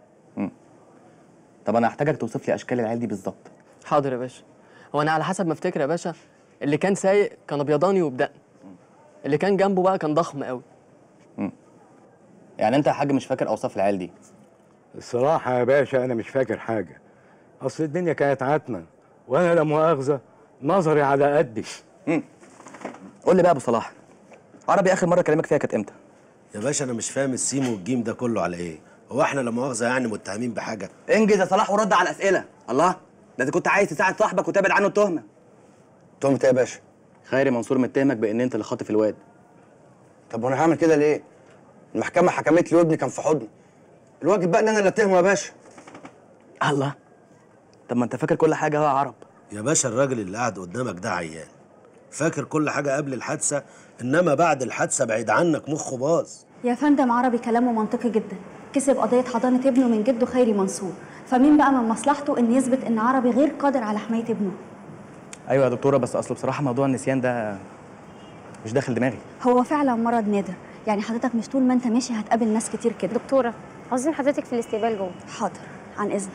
طب انا هحتاجك توصف لي اشكال العيال دي بالظبط. حاضر يا باشا. هو انا على حسب ما افتكر يا باشا، اللي كان سايق كان ابيضاني وبدقن، اللي كان جنبه بقى كان ضخم قوي. يعني انت يا حاج مش فاكر اوصاف العيال دي؟ الصراحة يا باشا أنا مش فاكر حاجة، أصل الدنيا كانت عتمة وأنا لا مؤاخذة نظري على قدي. قول لي بقى يا أبو صلاح، عربي آخر مرة كلامك فيها كانت إمتى؟ يا باشا انا مش فاهم السين والجيم ده كله على ايه؟ هو احنا لا مؤاخذه يعني متهمين بحاجه؟ انجز يا صلاح ورد على الأسئلة. الله، ده أنت كنت عايز تساعد صاحبك وتبعد عنه التهمة. تهمة إيه يا باشا؟ خيري منصور متهمك بإن أنت اللي خاطف الواد. طب وأنا هعمل كده ليه؟ المحكمة حكمت لي وابني كان في حضني. الواجب بقى إن أنا اللي أتهمه يا باشا. الله، طب ما أنت فاكر كل حاجة أهو يا عرب. يا باشا الراجل اللي قاعد قدامك ده عيان، فاكر كل حاجه قبل الحادثه، انما بعد الحادثه بعيد عنك مخه باظ. يا فندم عربي كلامه منطقي جدا، كسب قضية حضانة ابنه من جده خيري منصور، فمين بقى من مصلحته ان يثبت ان عربي غير قادر على حماية ابنه؟ أيوة يا دكتورة، بس أصل بصراحة موضوع النسيان ده مش داخل دماغي. هو فعلا مرض نادر، يعني حضرتك مش طول ما انت ماشي هتقابل ناس كتير كده. دكتورة عاوزين حضرتك في الاستقبال جوه. حاضر، عن اذنك.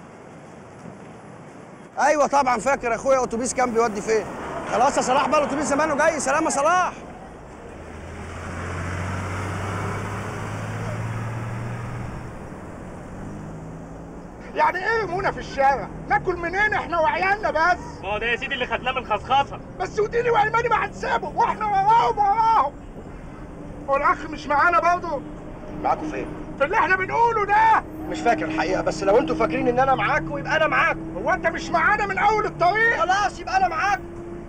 ايوه طبعا فاكر يا اخويا، اتوبيس كان بيودي فين؟ خلاص يا صلاح بقى الاتوبيس زمانه جاي. سلام يا صلاح. يعني ايه رمونا في الشارع؟ ناكل منين احنا وعيالنا بس؟ ما هو ده يا سيدي اللي خدناه من خصخصه. بس وديني وايماني ما هنسيبه واحنا وراهم. هو الاخ مش معانا برضه؟ معاكم فين؟ في اللي احنا بنقوله ده. مش فاكر الحقيقه، بس لو انتوا فاكرين ان انا معاكم يبقى انا معاكم. هو انت مش معانا من اول الطريق؟ خلاص يبقى انا معاكم.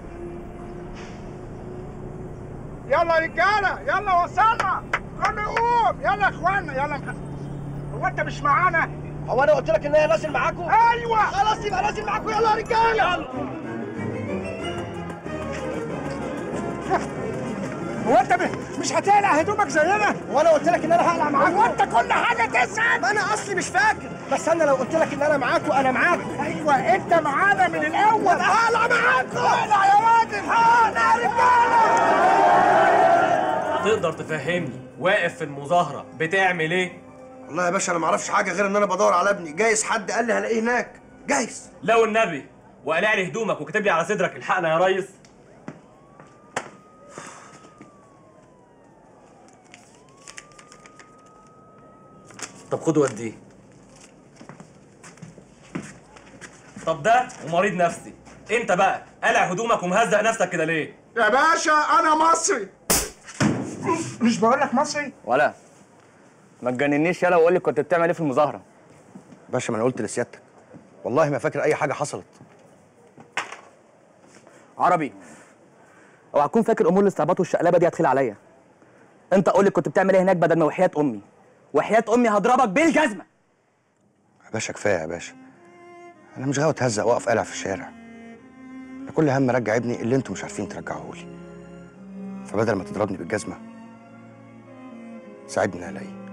يلا يا رجاله، يلا وصلنا. كله يقوم، يلا يا اخوانا، يلا. هو انت مش معانا؟ هو انا قلت لك ان انا نازل معاكم؟ ايوه. خلاص يبقى نازل معاكم، يلا يا رجاله. يلا. هو انت مش هتقلع هدومك زينا؟ وانا قلت لك ان انا هقلع معاكم؟ هو انت كل حاجه تسال؟ ما انا اصلي مش فاكر، بس انا لو قلت لك ان انا معاكم انا معاكم. ايوه انت معانا من الاول. يبقى هقلع معاكم. اقلع يا راجل، هقلع يا رجاله. تقدر تفهمني واقف في المظاهره بتعمل ايه؟ والله يا باشا انا ما اعرفش حاجه غير ان انا بدور على ابني. جايز حد قال لي هلاقيه هناك، جايز. لو النبي وقلع لي هدومك وكتب لي على صدرك الحقنا يا ريس. طب خد وديه. طب ده ومريض نفسي، انت بقى قلع هدومك ومهزق نفسك كده ليه؟ يا باشا انا مصري. مش بقول لك مصري؟ ولا ما تجننيش يالا وقول لي كنت بتعمل ايه في المظاهره؟ باشا ما انا قلت لسيادتك والله ما فاكر اي حاجه حصلت. عربي، اوعى تكون فاكر امور الاستعباط والشقلبه دي هتخيل عليا. انت قول لي كنت بتعمل ايه هناك بدل ما وحياه امي. وحياه امي هضربك بالجزمه. يا باشا كفايه يا باشا، انا مش غاوي اتهزق واقف قلع في الشارع. انا كل هم ارجع ابني اللي انتوا مش عارفين ترجعوه لي. فبدل ما تضربني بالجزمه ساعدني الاقيه.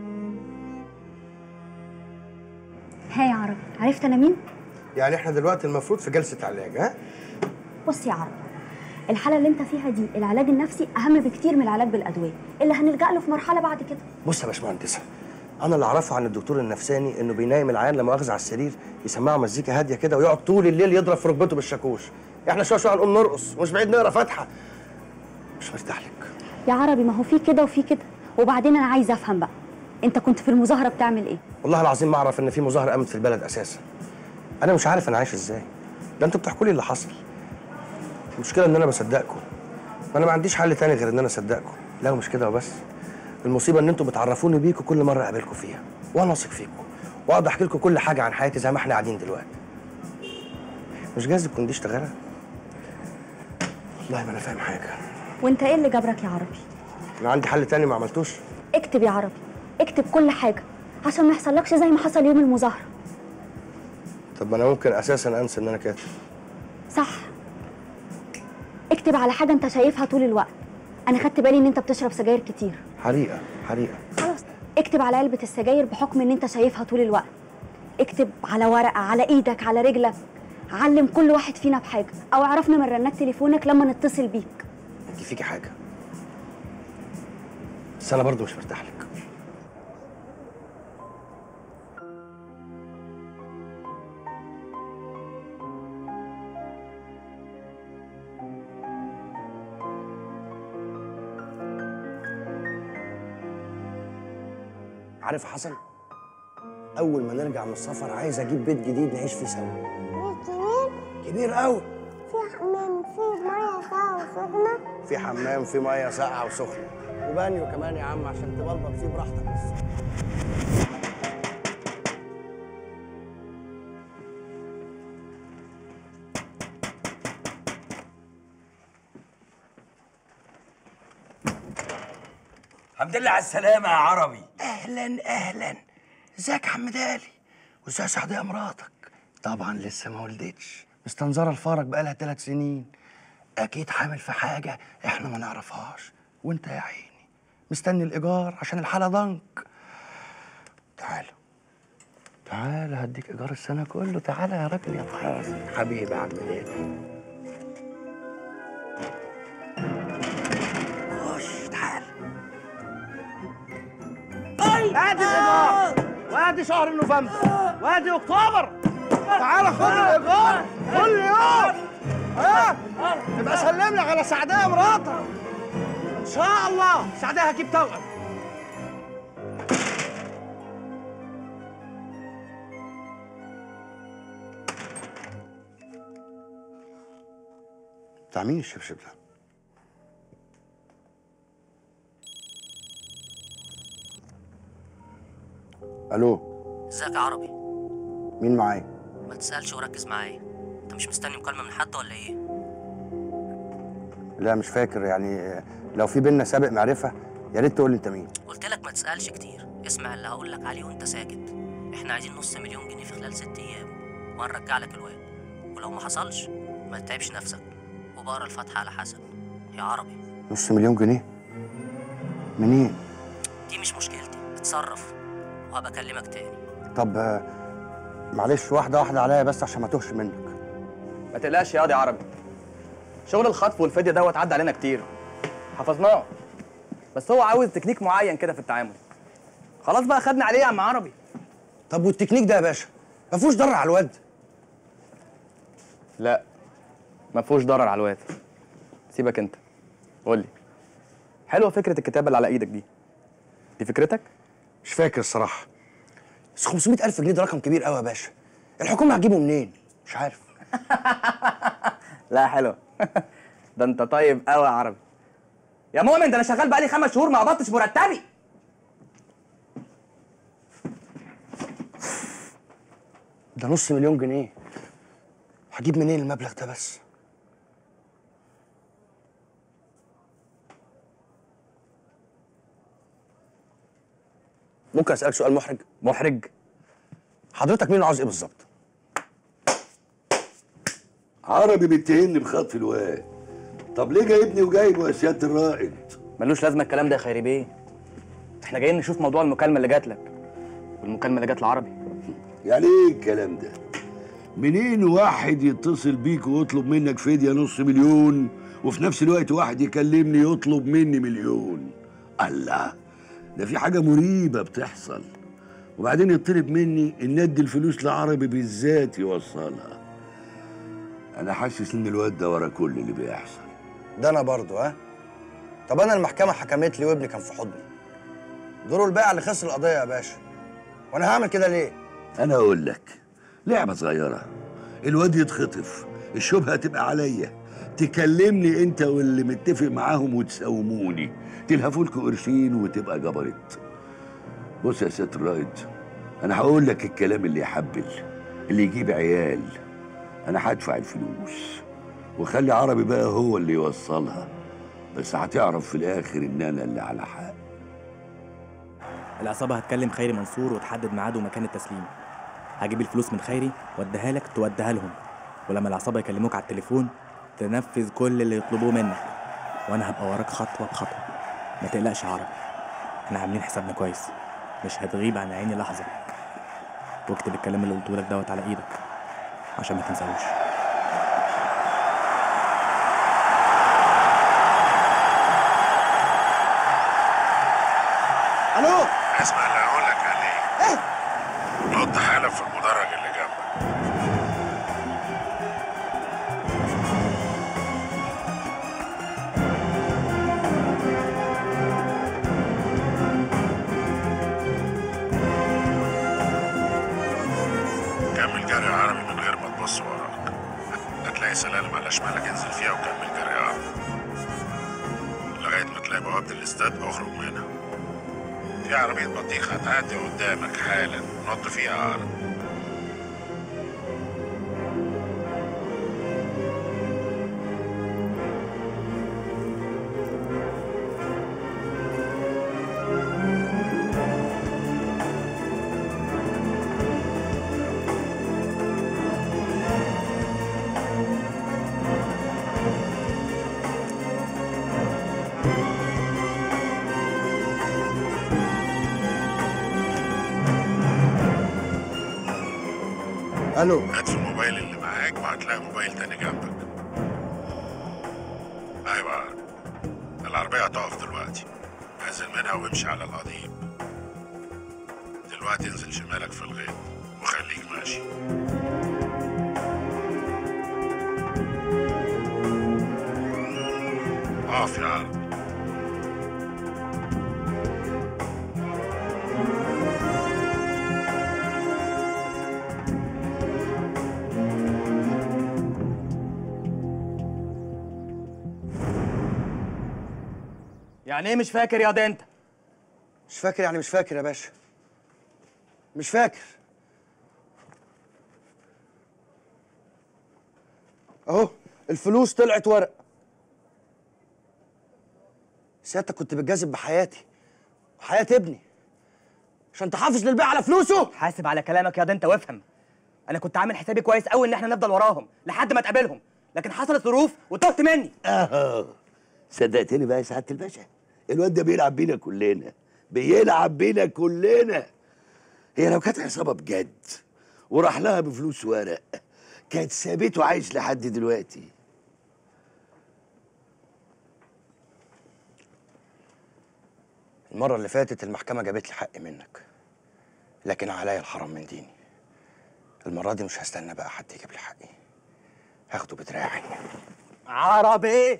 ها يا عربي، عرفت انا مين؟ يعني احنا دلوقتي المفروض في جلسه علاج، ها؟ بص يا عربي، الحاله اللي انت فيها دي العلاج النفسي اهم بكتير من العلاج بالادويه اللي هنلجأ له في مرحله بعد كده. بص يا باشمهندسه، انا اللي اعرفه عن الدكتور النفساني انه بينام العيان لا مؤاخذه على السرير، يسمعه مزيكا هاديه كده ويقعد طول الليل يضرب في ركبته بالشاكوش. احنا شويه شويه هنقوم نرقص ومش بعيد نقرا فاتحه. مش مرتاح لك يا عربي، ما هو في كده وفي كده. وبعدين انا عايزه افهم بقى، انت كنت في المظاهره بتعمل ايه؟ والله العظيم ما اعرف ان في مظاهره قامت في البلد اساسا. انا مش عارف انا عايش ازاي. ده انتوا بتحكوا لي اللي حصل. المشكله ان انا بصدقكم. انا ما عنديش حل تاني غير ان انا اصدقكم. لا مش كده وبس، المصيبه ان انتوا بتعرفوني بيكم كل مره اقابلكم فيها وانا واثق فيكم واقعد احكي لكم كل حاجه عن حياتي زي ما احنا قاعدين دلوقتي. مش جايز تكون دي اشتغاله؟ والله ما انا فاهم حاجه. وانت ايه اللي جبرك يا عربي؟ انا عندي حل تاني ما عملتوش. اكتب يا عربي، اكتب كل حاجه عشان ما يحصلكش زي ما حصل يوم المظاهره. طب ما انا ممكن اساسا انسى ان انا كاتب. صح، اكتب على حاجه انت شايفها طول الوقت. انا خدت بالي ان انت بتشرب سجاير كتير. حريقه. خلاص، اكتب على علبه السجاير بحكم ان انت شايفها طول الوقت. اكتب على ورقه، على ايدك، على رجلك. علم كل واحد فينا بحاجه، او عرفنا من رنات تليفونك لما نتصل بيك. انت فيكي حاجه، بس انا برضه مش مرتاح لك. عارف حسن، اول ما نرجع من السفر عايز اجيب بيت جديد نعيش فيه سوا. بيت كبير؟ كبير قوي. في حمام، في ميه ساقعه وسخنه. في حمام، في ميه ساقعه وسخنه، وبانيو كمان يا عم عشان تبلبط فيه براحتك بس. الحمد لله على السلامة يا عربي. اهلا. ازيك يا عم دالي؟ وازاي سعدية مراتك؟ طبعا لسه ما ولدتش، مستنظرة الفرج بقالها 3 سنين. اكيد حامل في حاجة احنا ما نعرفهاش، وانت يا عيني مستني الايجار عشان الحالة ضنك. تعالى هديك ايجار السنة كله. تعالى يا راجل يا طحاس حبيبي يا عم دالي. خش تعالى. ادي الايجار، وادي شهر نوفمبر، وادي اكتوبر. تعالى خد الايجار كل يوم. تبقى سلم لي على سعدية مراتك ان شاء الله. سعدية هجيب توأم. بتاع مين الشبشب ده؟ الو، ازيك يا عربي؟ مين معايا؟ ما تسألش وركز معايا. انت مش مستني مكالمة من حد ولا ايه؟ لا مش فاكر، يعني لو في بينا سابق معرفه يا ريت تقول لي انت مين. قلت لك ما تسألش كتير، اسمع اللي هقول لك عليه وانت ساكت. احنا عايزين $500,000 جنيه في خلال 6 ايام وهنرجع لك الواد، ولو ما حصلش ما تتعبش نفسك وبقرا الفاتحة على حسن يا عربي. $500,000 جنيه؟ منين؟ دي مش مشكلتي، اتصرف وهبقى اكلمك تاني. طب معلش واحده واحده عليا بس عشان ما توهش منك. ما تقلقش يا عربي، شغل الخطف والفدية دوت عدى علينا كتير، حفظناه، بس هو عاوز تكنيك معين كده في التعامل. خلاص بقى خدنا عليه يا عم عربي. طب والتكنيك ده يا باشا ما فيهوش ضرر على الواد؟ لا ما فيهوش ضرر على الواد. سيبك انت، قول لي، حلوه فكره الكتابه اللي على ايدك دي فكرتك؟ مش فاكر الصراحه، بس 500,000 جنيه ده رقم كبير قوي يا باشا. الحكومه هتجيبه منين؟ مش عارف. لا حلوه. ده انت طيب قوي يا عربي. يا مؤمن ده انا شغال بقالي 5 شهور ما قبضتش مرتبي. ده $500,000 جنيه، هجيب منين المبلغ ده بس؟ ممكن اسالك سؤال محرج؟ محرج؟ حضرتك مين وعاوز ايه بالظبط؟ عربي بيتهمني بخطف الواد. طب ليه جايبني وجايبه يا سياده الرائد؟ ملوش لازمه الكلام ده يا خيري بيه. احنا جايين نشوف موضوع المكالمه اللي جات لك والمكالمه اللي جات لعربي. يعني ايه الكلام ده؟ منين واحد يتصل بيك ويطلب منك فدية $500,000 وفي نفس الوقت واحد يكلمني يطلب مني $1,000,000؟ الله، ده في حاجة مريبة بتحصل. وبعدين يطلب مني ان ادي الفلوس لعربي بالذات يوصلها. انا حاسس ان الواد ده ورا كل اللي بيحصل ده. انا برضه ها؟ طب انا المحكمه حكمت لي وابني كان في حضني. دوره البائع اللي خسر القضيه يا باشا، وانا هعمل كده ليه؟ انا اقول لك، لعبه صغيره، الواد يتخطف، الشبهه تبقى عليا، تكلمني انت واللي متفق معاهم وتساوموني، تلهفوا لكم قرشين وتبقى جبرت. بص يا سياده الرائد، انا هقول لك الكلام اللي يحبل، اللي يجيب عيال. انا هدفع الفلوس وخلي عربي بقى هو اللي يوصلها، بس هتعرف في الاخر ان انا اللي على حق. العصابة هتكلم خيري منصور وتحدد ميعاد ومكان التسليم. هجيب الفلوس من خيري واديها لك توديها لهم، ولما العصابة يكلموك على التليفون تنفذ كل اللي يطلبوه منك، وانا هبقى وراك خطوة بخطوة. ما تقلقش يا عربي، احنا عاملين حسابنا كويس، مش هتغيب عن عيني لحظة. واكتب الكلام اللي قلته لك دوت على ايدك عشان ما تنساهوش. الو، اسمع اللي هقول لك عليه. ايه؟ نط حالا في المدرج اللي جنبك. كمل جري يا عربي من غير ما تبص وراك. هتلاقي سلالم على شمالك، انزل فيها وكمل جري يا عربي لغايه ما تلاقي بوابه الاستاد اخرج منها. في عربية بطيخ هتعدي قدامك حالا، نط فيها يا عربي. الو، هات في الموبايل اللي معاك وهتلاقي موبايل تاني جنبك. ايوه يا عربي، العربية هتقف دلوقتي، انزل منها وامشي على القضيب. دلوقتي انزل شمالك في الغيط وخليك ماشي. اقف يا عربي. يعني ايه مش فاكر يا ده انت؟ مش فاكر يعني مش فاكر يا باشا. مش فاكر. اهو الفلوس طلعت ورق. سيادتك كنت بتجازف بحياتي وحياة ابني عشان تحافظ للبيع على فلوسه. حاسب على كلامك يا ده انت وافهم. انا كنت عامل حسابي كويس قوي ان احنا نفضل وراهم لحد ما تقابلهم، لكن حصلت ظروف وتهت مني. صدقتني بقى يا سعاده الباشا، الواد ده بيلعب بينا كلنا، بيلعب بينا كلنا. هي لو كانت عصابه بجد وراح لها بفلوس ورق كانت سابته عايش لحد دلوقتي. المرة اللي فاتت المحكمة جابت لي حقي منك، لكن عليا الحرام من ديني. المرة دي مش هستنى بقى حد يجيب لي حقي، هاخده بدراعي. عربي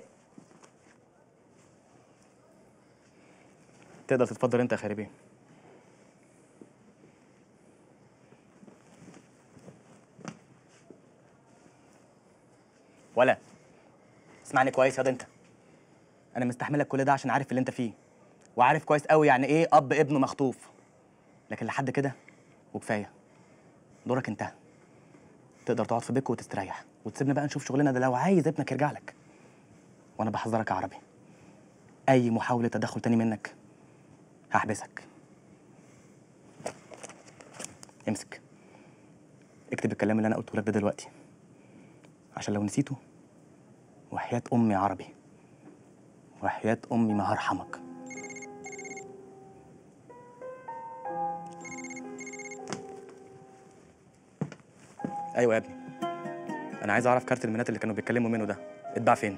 تقدر تتفضل انت يا خاربين. ولا اسمعني كويس يا ده انت، انا مستحملك كل ده عشان عارف اللي انت فيه، وعارف كويس قوي يعني ايه اب ابنه مخطوف، لكن لحد كده وكفايه. دورك انتهى، تقدر تقعد في بيتك وتستريح وتسيبنا بقى نشوف شغلنا ده لو عايز ابنك يرجع لك. وانا بحذرك يا عربي، اي محاوله تدخل تاني منك هحبسك. امسك اكتب الكلام اللي انا قلته لك ده دلوقتي، عشان لو نسيته وحياة امي يا عربي، وحياة امي ما هرحمك. ايوه يا ابني، انا عايز اعرف كارت المينات اللي كانوا بيتكلموا منه ده اتباع فين؟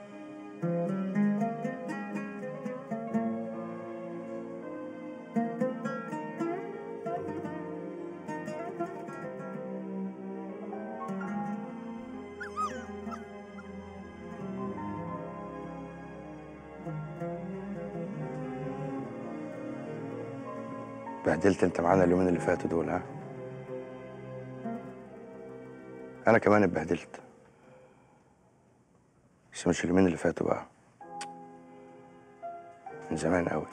بهدلت انت معانا اليومين اللي فاتوا دول، ها؟ انا كمان اتبهدلت، بس مش اليومين اللي فاتوا بقى، من زمان قوي.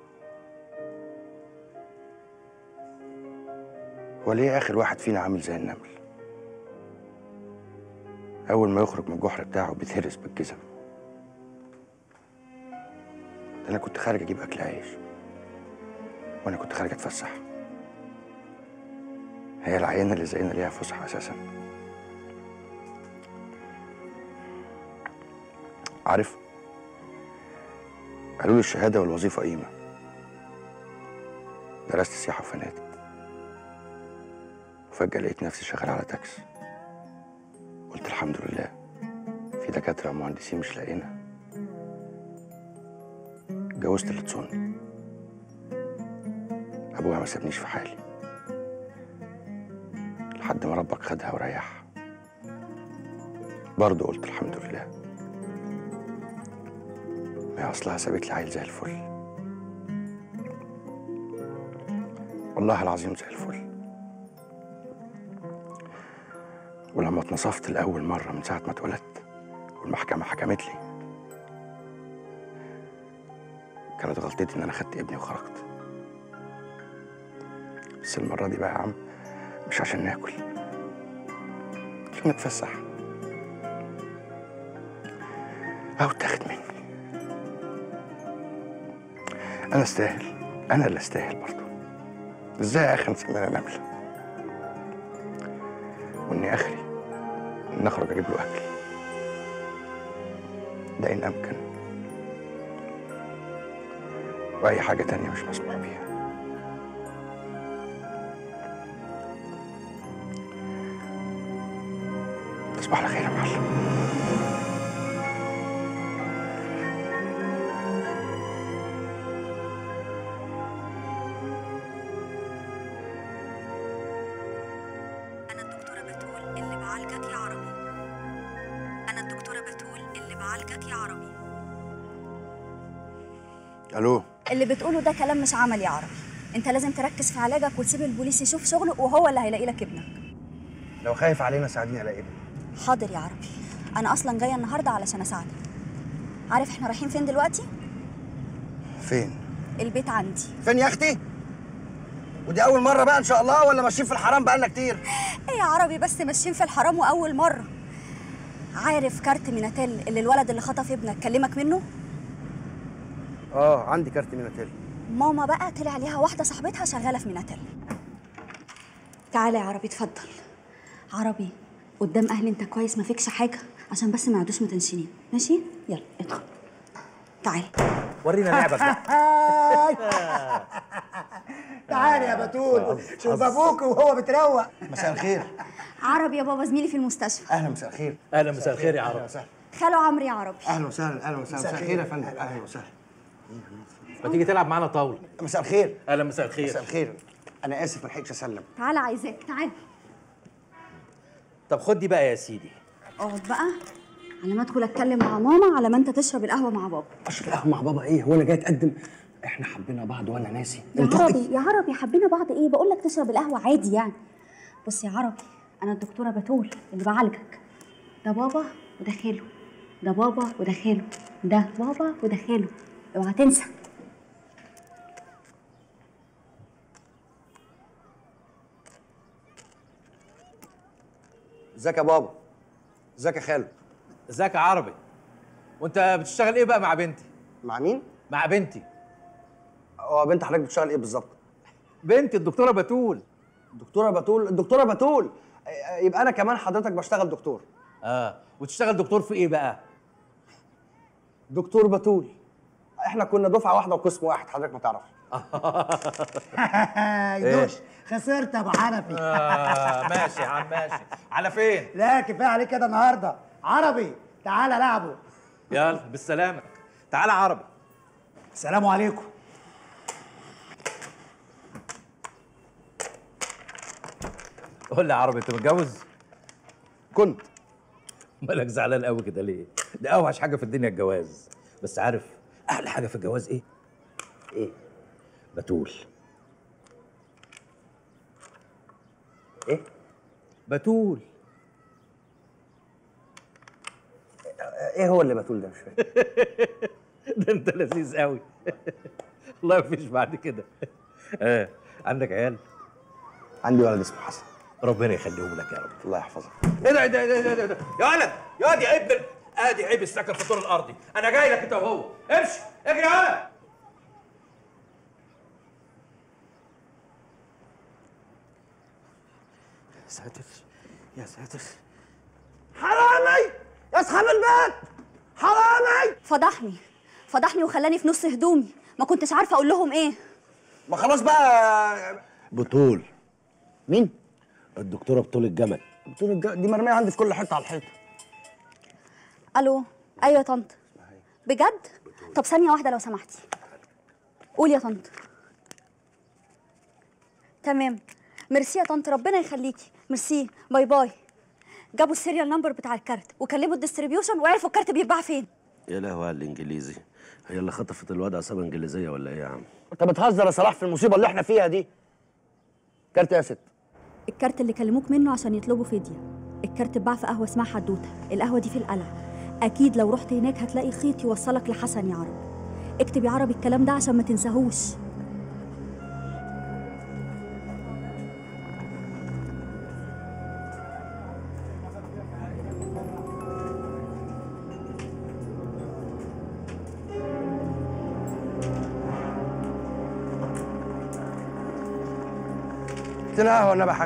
هو ليه اخر واحد فينا عامل زي النمل؟ اول ما يخرج من الجحر بتاعه بيتهرس بالجزم. ده انا كنت خارج اجيب اكل عيش، وانا كنت خارج اتفسح. هي العينه اللي زينا ليها فسحه اساسا؟ عارف، قالوا لي الشهاده والوظيفه قيمه. درست سياحه وفنادق، وفجاه لقيت نفسي شغال على تاكس. قلت الحمد لله، في دكاتره ومهندسين مش لاقينا. اتجوزت اللي تصوني، ابوها ما سابنيش في حالي لحد ما ربك خدها وريحها. برضه قلت الحمد لله، ما هي اصلها سابت لي عيل زي الفل، والله العظيم زي الفل. ولما اتنصفت لاول مره من ساعه ما اتولدت والمحكمه حكمت لي، كانت غلطتي ان انا خدت ابني وخرجت. بس المره دي بقى يا عم مش عشان ناكل، عشان نتفسح. أو اتاخد مني. أنا أستاهل، أنا اللي أستاهل برضه. إزاي يا أخي أمسك من أنا نملة؟ وإني آخري إن أخرج أجيب له أكل، ده إن أمكن، وأي حاجة تانية مش مسموح بيها. تصبح على خير يا معلم. الو. اللي بتقوله ده كلام مش عملي يا عربي. انت لازم تركز في علاجك وتسيب البوليس يشوف شغله، وهو اللي هيلاقي لك ابنك. لو خايف علينا ساعدني الاقي ابني. حاضر يا عربي، انا اصلا جايه النهارده علشان اساعدك. عارف احنا رايحين فين دلوقتي؟ فين؟ البيت عندي. فين يا اختي؟ ودي اول مره بقى ان شاء الله ولا ماشيين في الحرام بقالنا كتير؟ ايه يا عربي بس ماشيين في الحرام واول مره. عارف كارت ميناتيل اللي الولد اللي خطف ابنك كلمك منه؟ عندي كارت ميناتيل. ماما بقى طلع عليها واحده صاحبتها شغاله في ميناتيل. تعالى يا عربي اتفضل. عربي قدام اهلي انت كويس ما فيكش حاجه عشان بس ما يعدوش متنشنين، ماشي؟ يلا ادخل. تعالى ورينا لعبك بقى. تعالي يا بتول، شوف ابوك وهو بتروق. مساء الخير. عربي يا بابا زميلي في المستشفى. اهلا مساء الخير. اهلا مساء الخير يا عربي. اهلا وسهلا. خالو عمرو يا عربي. اهلا وسهلا. اهلا وسهلا. مساء الخير يا فندم. اهلا وسهلا. ما تيجي تلعب معانا طاوله؟ مساء الخير. اهلا مساء الخير. مساء الخير. انا اسف ما لحقتش اسلم. تعالى عايزاك تعالى. طب خد دي بقى يا سيدي. اقعد بقى على ما ادخل اتكلم مع ماما على ما انت تشرب القهوه مع بابا. اشرب القهوه مع بابا ايه؟ هو انا جاي اتقدم؟ احنا حبينا بعض وانا ناسي. يا عربي يا عربي حبينا بعض ايه؟ بقول لك تشرب القهوه عادي يعني. بص يا عربي انا الدكتوره بتول اللي بعالجك. ده بابا وده خاله. ده بابا وده خاله. ده بابا وده خاله. اوعى تنسى. ازيك يا بابا؟ ازيك يا خالو؟ ازيك يا عربي؟ وانت بتشتغل ايه بقى مع بنتي؟ مع مين؟ مع بنتي. هو بنت حضرتك بتشتغل ايه بالظبط؟ بنتي الدكتوره بتول. الدكتوره بتول؟ الدكتوره بتول يبقى انا كمان حضرتك بشتغل دكتور. وتشتغل دكتور في ايه بقى؟ دكتور بتول. احنا كنا دفعه واحده وقسم واحد حضرتك ما تعرفش. يدوش خسرت يا ابو حنفي. ماشي يا عم ماشي. على فين؟ لا كفايه عليك كده النهارده. عربي تعالى لعبه. يلا بالسلامه. تعالى عربي. السلام عليكم. قول لي يا عربي انت متجوز؟ كنت. مالك زعلان قوي كده ليه؟ ده اوحش حاجه في الدنيا الجواز. بس عارف احلى حاجه في الجواز ايه؟ ايه؟ بتول. ايه؟ بتول. ايه هو اللي بتول ده مش فاهم؟ ده انت لذيذ قوي. والله مفيش بعد كده. عندك عيال؟ عندي ولد اسمه حسن. ربنا يخليهم لك يا رب. الله يحفظك. ايه ده يا ولد يا واد يا ابن ادي عيب السكن في الدور الارضي. انا جاي لك انت وهو. امشي اجري يا ولد. يا ساتر يا ساتر. حرامي يا اصحاب البيت. حرامي. فضحني وخلاني في نص هدومي. ما كنتش عارفه اقول لهم ايه. ما خلاص بقى. بطول. مين؟ الدكتوره بطول الجمل. بطول الجمل دي مرميه عندي في كل حته على الحيطه. الو ايوه يا طنط. بجد؟ طب ثانيه واحده لو سمحتي. قول يا طنط. تمام. ميرسي يا طنط ربنا يخليكي. ميرسي باي باي. جابوا السيريال نمبر بتاع الكارت وكلموا الديستريبيوشن وعرفوا الكارت بيتباع فين. يا لهوي على الانجليزي. هي اللي خطفت الواد عصابه انجليزيه ولا ايه يا عم؟ انت بتهزر يا صلاح في المصيبه اللي احنا فيها دي. كارت يا ست. الكارت اللي كلموك منه عشان يطلبوا فديه. الكارت اتباع في قهوه اسمها حدوته. القهوه دي في القلعه. اكيد لو رحت هناك هتلاقي خيط يوصلك لحسن يا عربي. اكتب يا عربي الكلام ده عشان ما تنساهوش. ادينا قهوه والنبي يا حاج.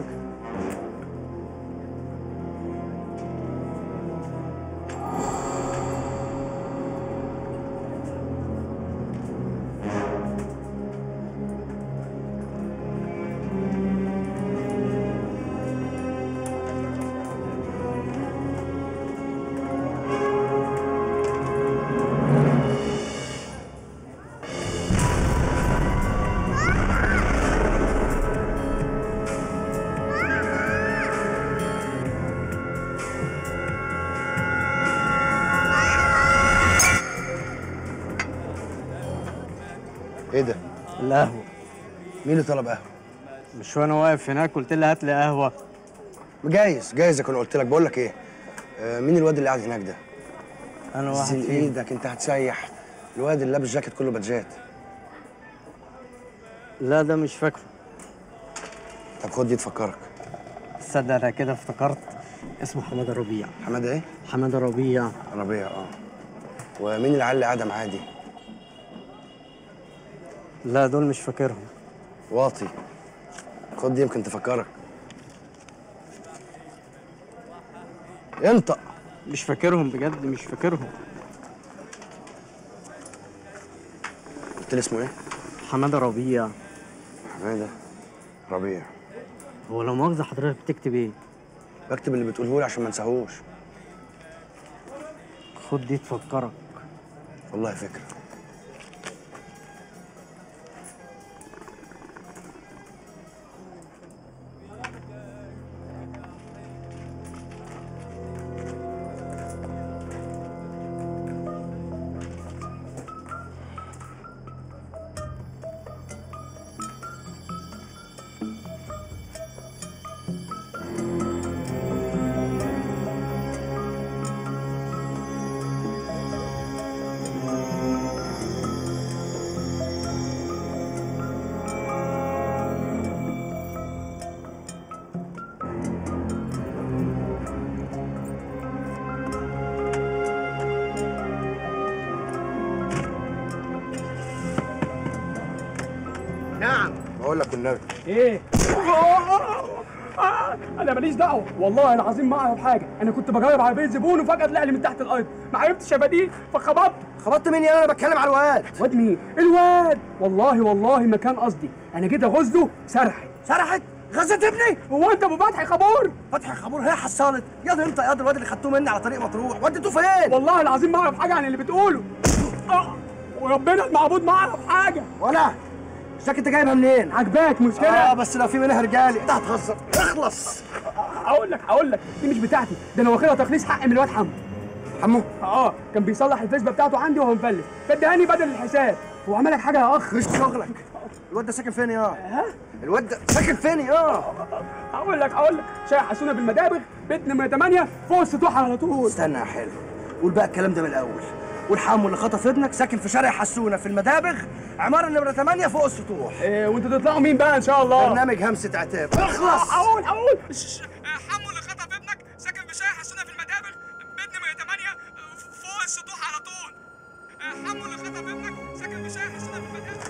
ايه ده؟ القهوة. مين اللي طلب قهوه؟ مش وانا واقف هناك قلت لي هات لي قهوة؟ جايز اكون قلت لك. بقول لك ايه؟ مين الواد اللي قاعد هناك ده؟ انا واحد زين فيهم. ايدك انت هتسيح. الواد اللي لابس جاكيت كله بادجات. لا ده مش فاكره. طب خد دي تفكرك. تصدق انا كده افتكرت، اسمه حماده ربيع. حماده ايه؟ حماده ربيع. ربيع ومين العيال اللي قاعده معاه دي؟ لا دول مش فاكرهم. واطي. خد دي يمكن تفكرك. انطق. مش فاكرهم بجد، مش فاكرهم. قلت لي اسمه ايه؟ حماده ربيع. حماده ربيع. هو لو مؤاخذة حضرتك بتكتب ايه؟ بكتب اللي بتقوله لي عشان ما انساهوش. خد دي تفكرك. والله فكرة. نعم. بقول لك والنبي. ايه؟ انا ماليش دعوه، والله العظيم ما اعرف حاجه. انا كنت بجرب عربيه زبون وفجاه طلع لي من تحت الارض، ما عرفتش ابديه فخبطت. خبطت مين يا؟ انا بتكلم على الواد. واد مين؟ الواد. والله ما كان قصدي، انا جيت اغزله سرحت. سرحت؟ غزت ابني؟ هو انت ابو فتحي خبور؟ فتحي خبور هي حصلت. ياض انت ياض الواد اللي خدتوه مني على طريق مطروح، وديتوه فين؟ والله العظيم ما اعرف حاجه عن اللي بتقوله. وربنا المعبود ما اعرف حاجه. ولا شاك انت جايبها منين؟ عجباك مش كده؟ بس لو في منها رجالي انت هتهزر. اخلص. هقول لك دي مش بتاعتي، ده انا واخدها تخليص حق من الواد حمو. حمو؟ كان بيصلح الفيسبا بتاعته عندي وهو مفلس، فادهاني بدل الحساب. هو عمل لك حاجه يا اخ؟ مش شغلك. الواد ده ساكن فين يا؟ الواد ده ساكن فين يا؟ هقول لك شارع حسونه بالمدابغ، بيت نمره 8 فوق السطوح على طول. استنى يا حلو، قول بقى الكلام ده من الاول. والحمو اللي خطف ابنك ساكن في شارع حسونه في المدابغ، عماره نمره 8 فوق السطوح. وانتوا تطلعوا مين بقى ان شاء الله؟ برنامج همسه عتاب. اخلص. هقول حمو اللي خطف ابنك ساكن في شارع حسونه في المدابغ، بيت نمره 8 فوق السطوح على طول. حمو اللي خطف ابنك ساكن في شارع حسونه في المدابغ.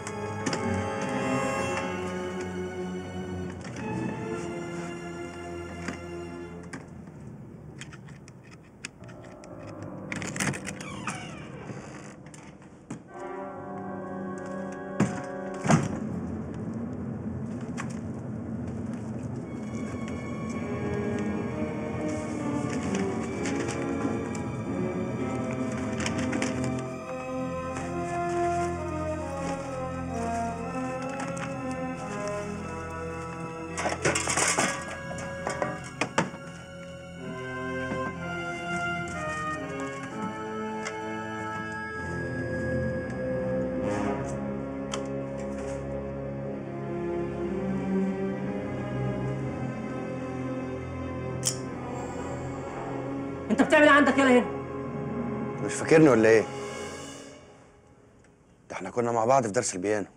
انت بتعمل ايه عندك يالا هنا؟ مش فاكرني ولا ايه؟ ده احنا كنا مع بعض في درس البيانو.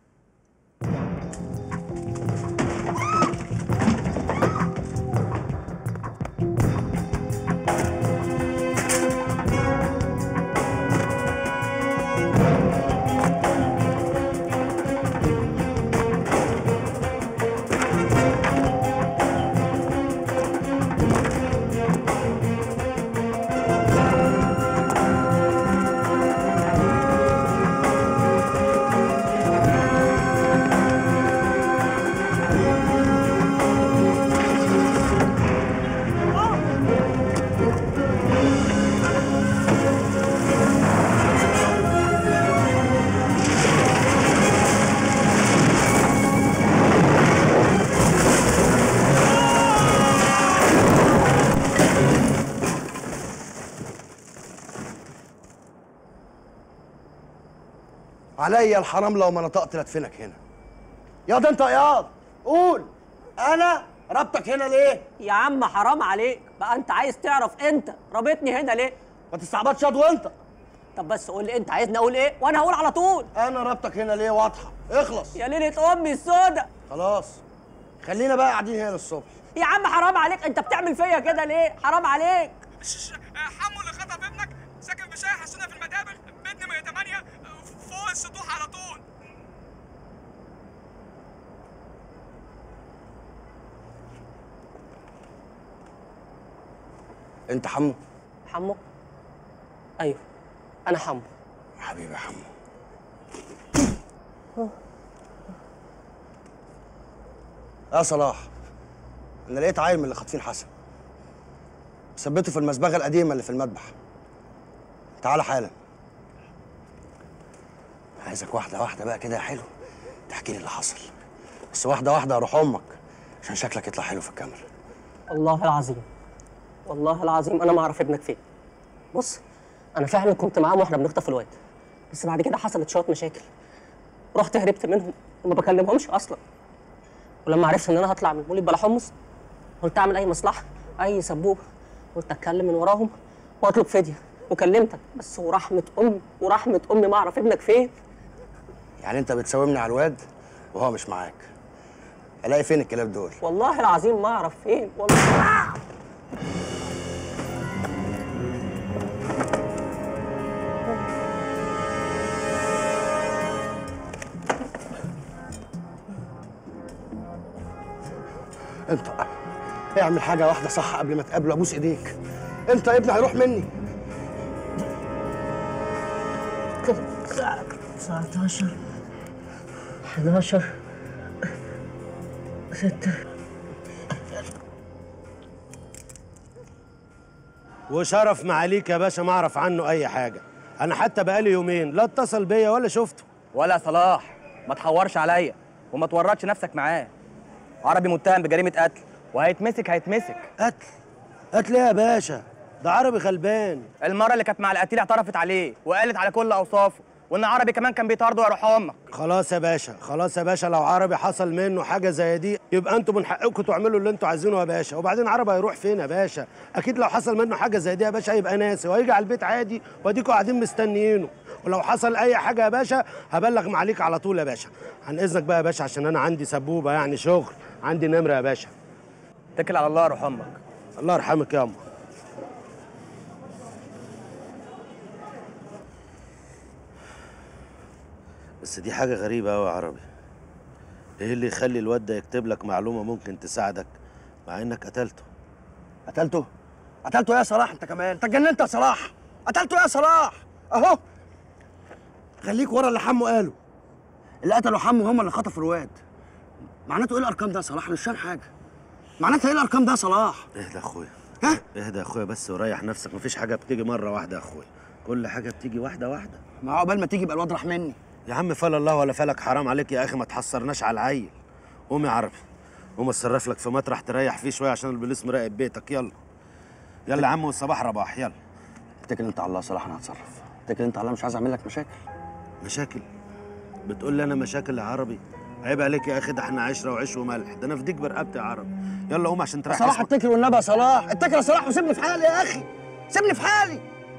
عليا الحرام لو ما نطقت لدفنك هنا. ياض انت ياض قول انا ربطك هنا ليه؟ يا عم حرام عليك بقى، انت عايز تعرف انت رابطني هنا ليه؟ ما تستعبطش ياض وانت. طب بس قول لي انت عايزني اقول ايه وانا هقول على طول. انا رابطك هنا ليه واضحه، اخلص. يا ليله امي السودا. خلاص خلينا بقى قاعدين هنا للصبح. يا عم حرام عليك، انت بتعمل فيا كده ليه؟ حرام عليك. حمو اللي خطف ابنك ساكن في شارع حسونه في المدابغ، بيت نمرة 8 فوق السطوح على طول. انت حمو؟ حمو؟ ايوه انا حمو. حبيبي يا حمو. يا صلاح، انا لقيت عيل من اللي خاطفين حسن، ثبته في المسبغه القديمه اللي في المذبح. تعالى حالا. عايزك واحده واحده بقى كده يا حلو تحكي لي اللي حصل، بس واحده واحده يا روح امك عشان شكلك يطلع حلو في الكاميرا. والله العظيم والله العظيم انا ما اعرف ابنك فين. بص انا فعلا كنت معاهم واحنا بنخطف الواد، بس بعد كده حصلت شويه مشاكل، رحت هربت منهم وما بكلمهمش اصلا. ولما عرفت ان انا هطلع من مولد بلا حمص قلت اعمل اي مصلحه اي سبوبه، قلت اتكلم من وراهم واطلب فديه، وكلمتك بس ورحمه امي ما اعرف ابنك فين. يعني انت بتساومني على الواد وهو مش معاك، الاقي فين الكلاب دول؟ والله العظيم ما اعرف فين والله. انت اعمل حاجه واحده صح قبل ما تقابله، ابوس ايديك. انت ابني هيروح مني. 19 11 6 وشرف معاليك يا باشا ما اعرف عنه اي حاجه. انا حتى بقالي يومين لا اتصل بيا ولا شفته. ولا صلاح ما تحورش عليا وما تورطش نفسك معاه. عربي متهم بجريمه قتل وهيتمسك. قتل ايه يا باشا؟ ده عربي غلبان. المره اللي كانت مع القتيل اعترفت عليه وقالت على كل اوصافه، وان عربي كمان كان بيطارده يا روح امك. خلاص يا باشا لو عربي حصل منه حاجه زي دي يبقى انتوا من حقكم تعملوا اللي انتوا عايزينه يا باشا. وبعدين عربي هيروح فين يا باشا؟ اكيد لو حصل منه حاجه زي دي يا باشا هيبقى ناسي وهيجي على البيت عادي واديكوا قاعدين مستنيينه. ولو حصل اي حاجه يا باشا هبلغ معاليك على طول يا باشا. عن اذنك بقى يا باشا عشان انا عندي سبوبه يعني شغل، عندي نمره يا باشا. اتكل على الله يا روح امك. الله يرحمك يا امه. بس دي حاجة غريبة أوي يا عربي. إيه اللي يخلي الواد ده يكتب لك معلومة ممكن تساعدك مع إنك قتلته؟ قتلته؟ قتلته يا صلاح أنت كمان؟ أنت اتجننت يا صلاح؟ قتلته يا صلاح؟ أهو خليك ورا اللي حمو قاله. اللي قتلوا حمو هم اللي خطفوا الواد. معناته إيه الأرقام ده يا صلاح؟ أنا مش فاهم حاجة. معناتها إيه الأرقام ده يا صلاح؟ اهدى يا أخويا. اهدى يا أخويا بس وريح نفسك، مفيش حاجة بتيجي مرة واحدة يا أخويا. كل حاجة بتيجي واحدة واحدة. ما هو عقبال ما تيجي يبقى الواد راح مني. يا عم فلا الله ولا فلك، حرام عليك يا اخي ما تحصرناش على العيل. قوم يا عربي، قوم اتصرف لك في مطرح تريح فيه شويه عشان البوليس مراقب بيتك. يلا يا عم والصباح رباح. يلا اتكل انت على الله يا صلاح، انا هتصرف. اتكل انت على الله، مش عايز اعمل لك مشاكل. بتقول لي انا مشاكل يا عربي؟ عيب عليك يا اخي، ده احنا عشره وعيش وملح، ده انا فديك برقبتي يا عربي. يلا قوم عشان تريح. يا صلاح اتكل والنبي يا صلاح، اتكل يا صلاح وسيبني في حالي يا اخي، سيبني في حالي.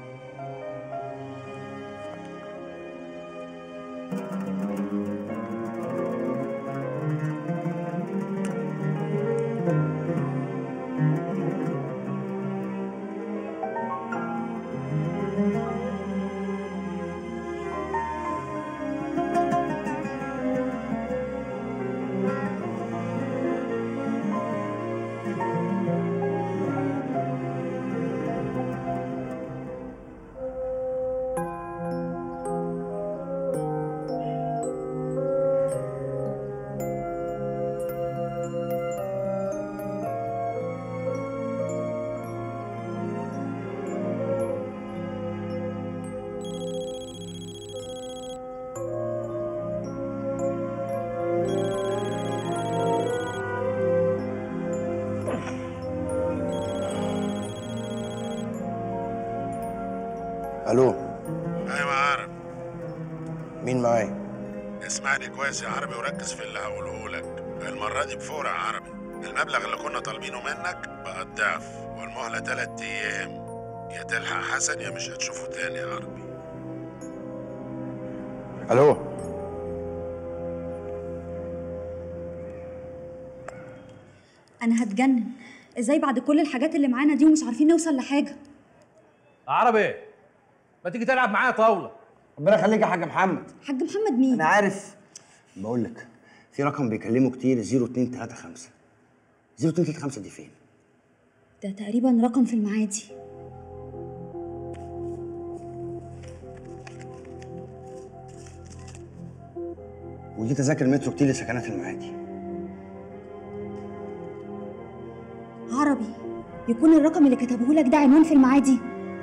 الو. ايوه يا عربي. مين معايا؟ اسمعني كويس يا عربي وركز في اللي هقوله لك. المره دي بفورة يا عربي. المبلغ اللي كنا طالبينه منك بقى الضعف، والمهله 3 ايام. يا تلحق حسن يا مش هتشوفه تاني يا عربي. الو. انا هتجنن. ازاي بعد كل الحاجات اللي معانا دي ومش عارفين نوصل لحاجه؟ عربي ما تيجي تلعب معايا طاوله؟ ربنا يخليك يا حاج محمد. حاج محمد مين؟ انا عارف. بقول لك في رقم بيكلمه كتير 0235. 0235 دي فين؟ ده تقريبا رقم في المعادي. ودي تذاكر مترو كتير لسكنات المعادي. عربي، يكون الرقم اللي كتبه لك ده عنوان في المعادي؟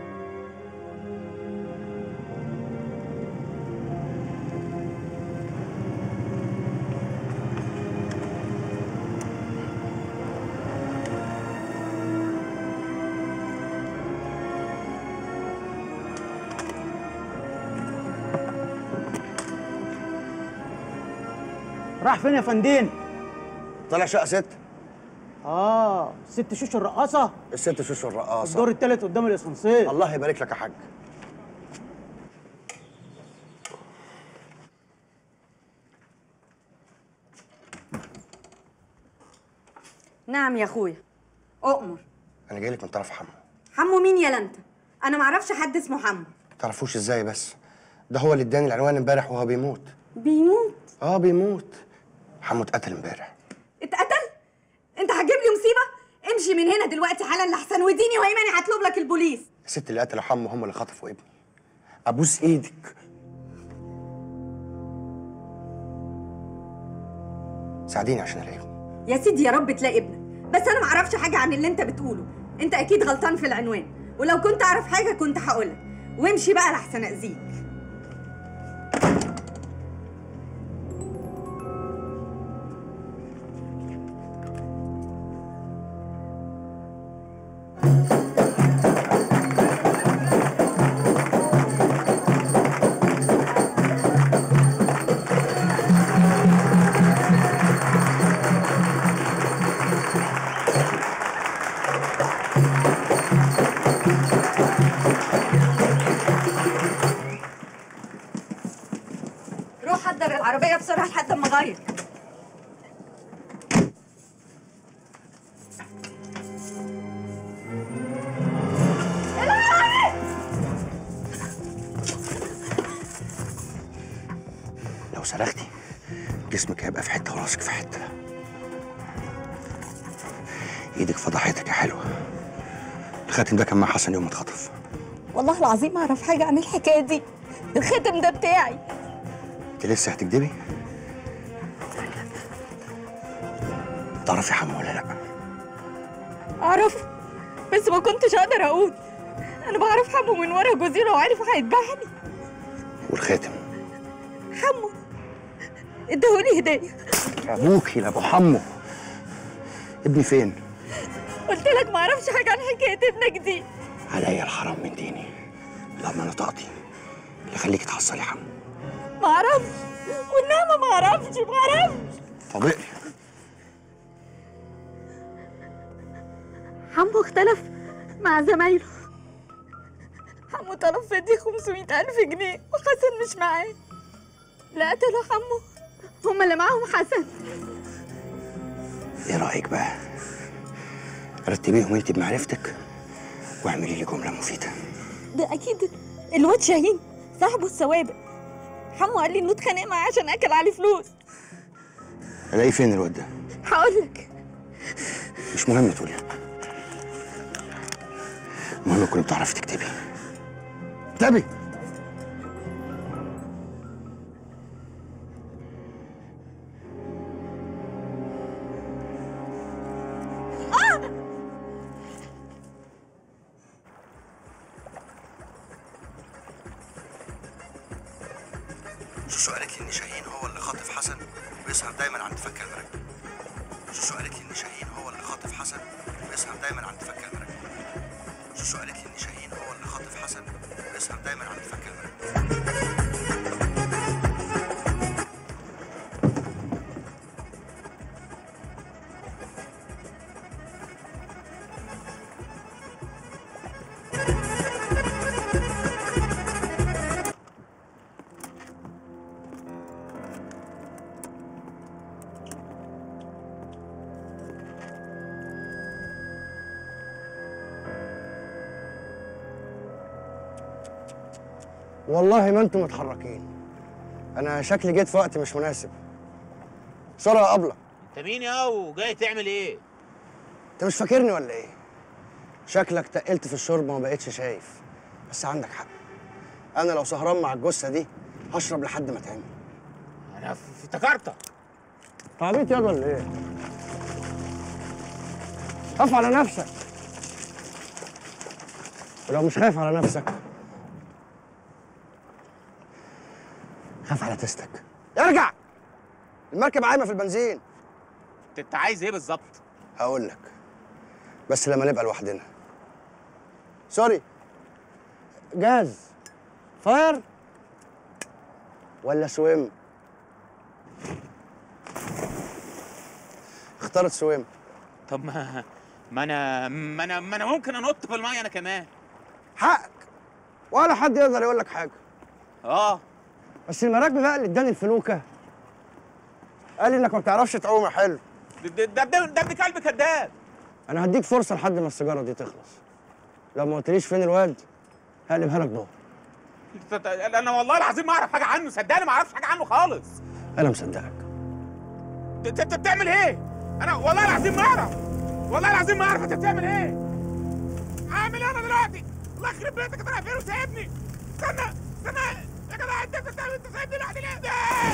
راح فين يا فندين؟ طالع شقة 6. ست شوش الرقاصة؟ الست شوش الرقاصة. الدور التالت قدام الاسانسير. الله يبارك لك يا حاج. نعم يا اخويا. اؤمر. انا جاي لك من طرف حمو. حمو مين يالا انت؟ انا معرفش حد اسمه حمو. تعرفوش ازاي بس؟ ده هو اللي اداني العنوان امبارح وهو بيموت. بيموت؟ بيموت. حمو اتقتل امبارح. اتقتل؟ انت هتجيب لي مصيبه؟ امشي من هنا دلوقتي حالا لحسن وديني وايماني هطلب لك البوليس. الست اللي قتلوا حمو هم اللي خطفوا ابني. ابوس ايدك ساعديني عشان الاقيهم. يا سيدي يا رب تلاقي ابنك، بس انا معرفش حاجه عن اللي انت بتقوله. انت اكيد غلطان في العنوان، ولو كنت اعرف حاجه كنت هقولك. وامشي بقى لحسن اذيك. روح حضر العربيه بسرعه لحد ما اغير. لو صرختي جسمك هيبقى في حته وراسك في حته. ايدك فضحتك يا حلوه. الخاتم ده كان مع حسن يوم ما اتخطف. والله العظيم ما اعرف حاجه عن الحكايه دي. الخاتم ده بتاعي. انت لسه هتكدبي؟ تعرفي حمو ولا لا؟ اعرف، بس ما كنتش اقدر اقول. انا بعرف حمو من ورا جوزي، لو عارف هيذبحني. والخاتم؟ حمو اداهولي هديه. ابوكي لابو حمو. ابني فين؟ قلت لك ما اعرفش حاجه عن حكايه ابنك دي. عليا الحرام من ديني. لما نطقتي اللي خليكي تحصلي حمو. ما اعرفش، والنعمه ما اعرفش. طب اقري. حمو اختلف مع زمايله. حمو طلب فدية 500,000 جنيه وحسن مش معاه. لا قتلوا حمو، هما اللي معاهم حسن. ايه رايك بقى؟ رتبيهم انت بمعرفتك واعملي لي جمله مفيده. ده اكيد الواد شاهين صاحبه السوابق. حمو قال لي انه اتخانق معاه عشان اكل عليه فلوس. الاقيه فين الواد ده؟ هقول لك. مش مهم تقولي. المهم تكوني بتعرفي تكتبي. اكتبي. شوشو قالت لي ان شاهين هو اللي خاطف حسن وبيسهر دايما عند فك المراكب. شوشو قالت لي ان شاهين هو اللي خاطف حسن وبيسهر دايما عند فك المراكب. شوشو قالت لي ان شاهين هو اللي خاطف حسن وبيسهر دايما عند فك المراكب. والله ما انتم متحركين. انا شكلي جيت في وقت مش مناسب. بسرعه يا ابله. انت مين يا وجاي تعمل ايه؟ انت مش فاكرني ولا ايه؟ شكلك تقلت في الشرب وما بقتش شايف. بس عندك حق. انا لو سهران مع الجثه دي هشرب لحد ما تعمل. انا افتكرتك. عبيط ياض ولا ايه؟ خاف على نفسك. ولو مش خايف على نفسك خاف على تستك. ارجع! المركب عايمه في البنزين. انت عايز ايه بالظبط؟ هقول لك بس لما نبقى لوحدنا. سوري. جاز فاير ولا سويم؟ اخترت سويم. طب ما انا ممكن انط في الميه انا كمان. حقك ولا حد يقدر يقول لك حاجه. بس المراكب بقى اللي اداني الفلوكه قال لي انك ما بتعرفش تعوم يا حلو. ده ابن كلب كداب. انا هديك فرصه لحد ما السيجاره دي تخلص. لو ما قلتليش فين الواد هقلبها لك ضهر. انا والله العظيم ما اعرف حاجه عنه، صدقني ما اعرفش حاجه عنه خالص. انا مصدقك. انت بتعمل ايه؟ انا والله العظيم ما اعرف. والله العظيم ما اعرف انت بتعمل ايه. عامل ايه انا دلوقتي؟ الله يخرب بيتك انت رايح فين وسايبني؟ استنى يا جدع انت سايبني لوحدي ليه؟